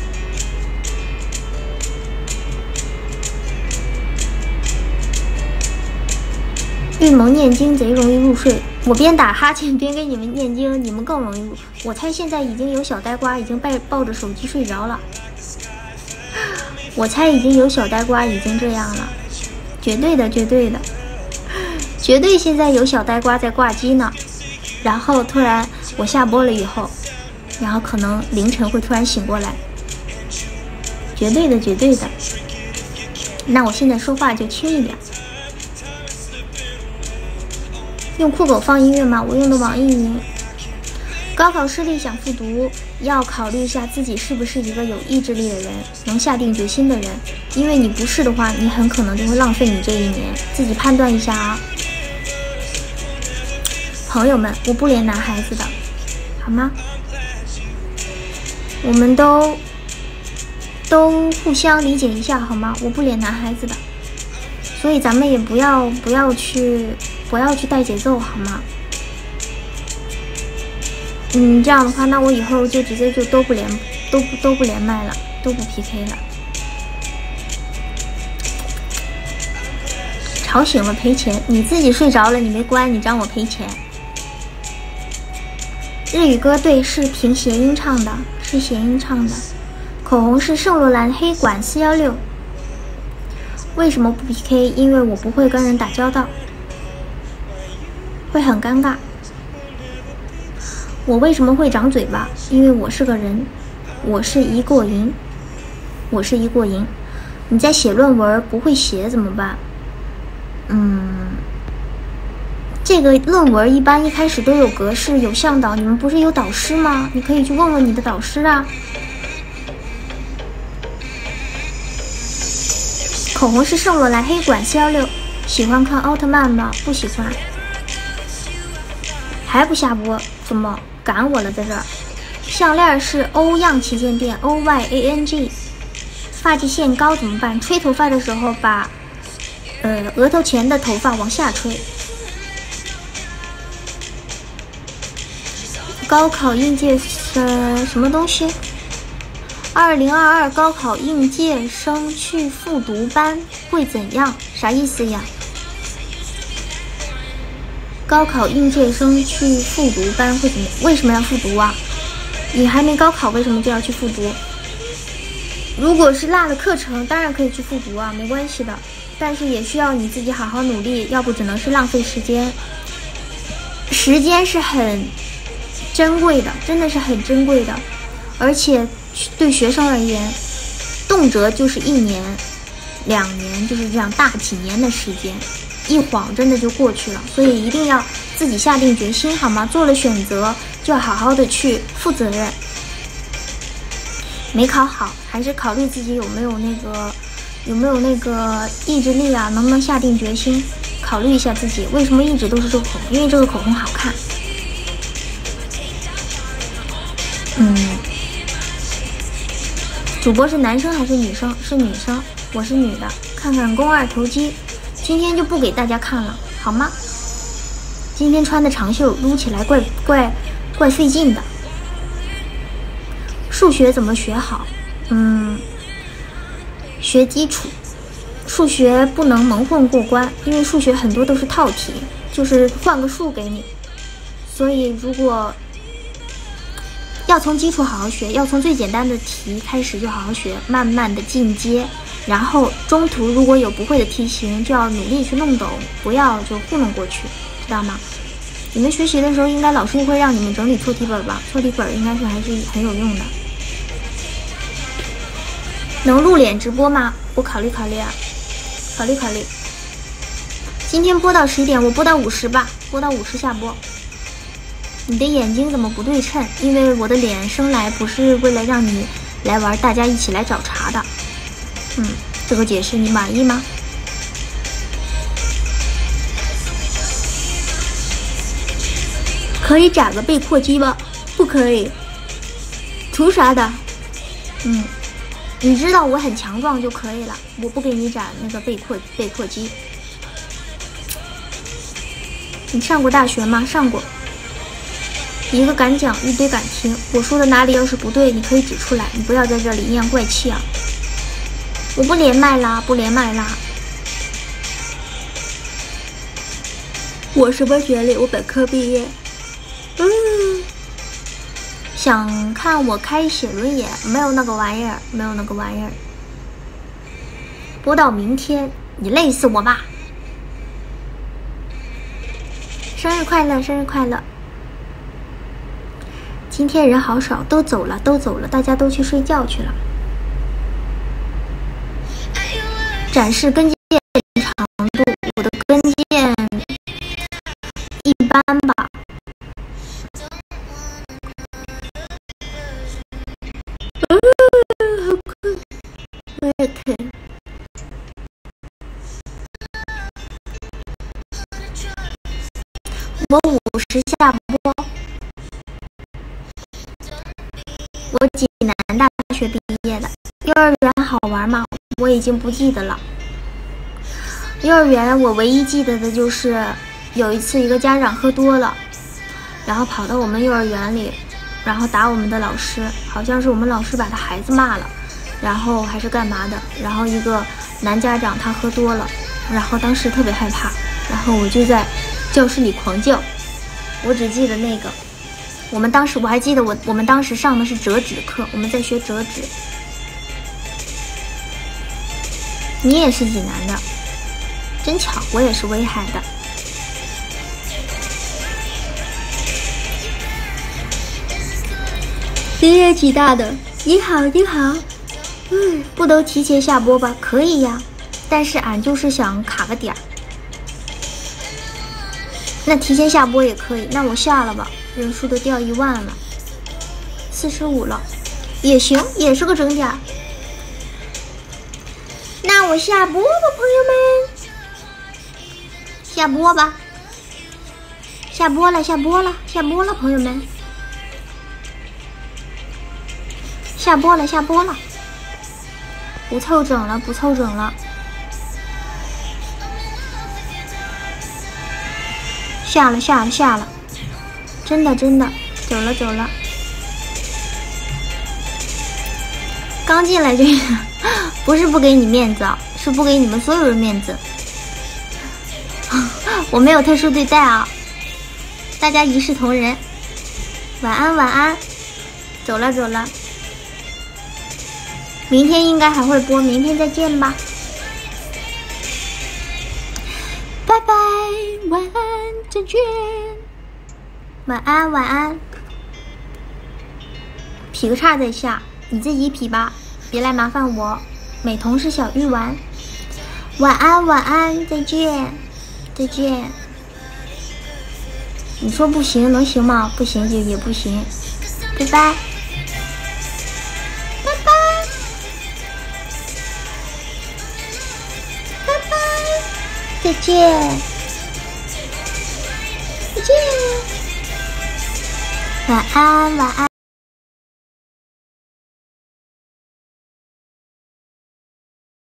预谋念经贼容易入睡，我边打哈欠边给你们念经，你们更容易入。我猜现在已经有小呆瓜已经抱抱着手机睡着了。我猜已经有小呆瓜已经这样了，绝对的，绝对的，绝对现在有小呆瓜在挂机呢。然后突然我下播了以后，然后可能凌晨会突然醒过来，绝对的，绝对的。那我现在说话就轻一点， 用酷狗放音乐吗？我用的网易云。高考失利想复读，要考虑一下自己是不是一个有意志力的人，能下定决心的人。因为你不是的话，你很可能就会浪费你这一年，自己判断一下啊。朋友们，我不连男孩子的，好吗？我们都都互相理解一下，好吗？我不连男孩子的，所以咱们也不要不要去不要去带节奏，好吗？嗯，这样的话，那我以后就直接就都不连都不都不连麦了，都不 P K 了。吵醒了赔钱，你自己睡着了，你没关，你让我赔钱。日语歌对，是凭谐音唱的，是谐音唱的。口红是圣罗兰黑管四一六。为什么不 P K？ 因为我不会跟人打交道，会很尴尬。我为什么会长嘴巴？因为我是个人，我是一过银，我是一过银。你在写论文不会写怎么办？嗯，这个论文一般一开始都有格式有向导，你们不是有导师吗？你可以去问问你的导师啊。口红是圣罗兰黑管四一六。喜欢看奥特曼吗？不喜欢。还不下播？怎么赶我了在这儿？项链是欧样旗舰店 O Y A N G。发际线高怎么办？吹头发的时候把呃额头前的头发往下吹。高考应届生什么东西？二零二二高考应届生去复读班会怎样？啥意思呀？高考应届生去复读班会怎么样？为什么要复读啊？你还没高考，为什么就要去复读？如果是落了课程，当然可以去复读啊，没关系的。但是也需要你自己好好努力，要不只能是浪费时间。时间是很珍贵的，真的是很珍贵的，而且对学生而言，动辄就是一年、两年，就是这样大几年的时间，一晃真的就过去了。所以一定要自己下定决心，好吗？做了选择就要好好的去负责任。没考好，还是考虑自己有没有那个有没有那个意志力啊，能不能下定决心？考虑一下自己为什么一直都是这个口红，因为这个口红好看。嗯，主播是男生还是女生？是女生，我是女的。看看肱二头肌，今天就不给大家看了，好吗？今天穿的长袖撸起来怪怪怪费劲的。数学怎么学好？嗯，学基础。数学不能蒙混过关，因为数学很多都是套题，就是换个数给你。所以如果要从基础好好学，要从最简单的题开始就好好学，慢慢的进阶，然后中途如果有不会的题型，就要努力去弄懂，不要就糊弄过去，知道吗？你们学习的时候，应该老师会让你们整理错题本吧？错题本应该是还是很有用的。能露脸直播吗？我考虑考虑啊，考虑考虑。今天播到十点，我播到五十吧，播到五十下播。你的眼睛怎么不对称？因为我的脸生来不是为了让你来玩，大家一起来找茬的。嗯，这个解释你满意吗？可以展个背阔肌吗？不可以。图啥的？嗯，你知道我很强壮就可以了，我不给你展那个背阔背阔肌。你上过大学吗？上过。一个敢讲，一堆敢听。我说的哪里要是不对，你可以指出来，你不要在这里阴阳怪气啊！我不连麦啦，不连麦啦。我什么学历？我本科毕业。嗯，想看我开写轮眼？没有那个玩意儿，没有那个玩意儿。播到明天，你累死我吧！生日快乐，生日快乐！今天人好少，都走了，都走了，大家都去睡觉去了。展示跟腱长度，我的跟腱一 OK。我五十下播。我济南大学毕业的。幼儿园好玩吗？我已经不记得了。幼儿园我唯一记得的就是有一次一个家长喝多了，然后跑到我们幼儿园里，然后打我们的老师，好像是我们老师把他孩子骂了，然后还是干嘛的，然后一个男家长他喝多了，然后当时特别害怕，然后我就在教室里狂叫。我只记得那个，我们当时我还记得我我们当时上的是折纸课，我们在学折纸。你也是济南的，真巧，我也是威海的。你也济大的，你好你好。嗯，不都提前下播吧？可以呀，但是俺就是想卡个点儿。那提前下播也可以，那我下了吧，人数都掉一万了，四十五了，也行，也是个整点。那我下播吧，朋友们，下播吧，下播了，下播了，下播了，朋友们，下播了，下播了，不凑整了，不凑整了。下了下了下了，真的真的，走了走了。刚进来就不是不给你面子啊，是不给你们所有人面子。我没有特殊对待啊，大家一视同仁。晚安晚安，走了走了。明天应该还会播，明天再见吧。拜拜，晚安，再见。晚安，晚安。劈个叉再下，你自己劈吧，别来麻烦我。美瞳是小玉丸。晚安，晚安，再见，再见。你说不行能行吗？不行就也不行。拜拜，拜拜，拜拜。再见，再见，晚安，晚安。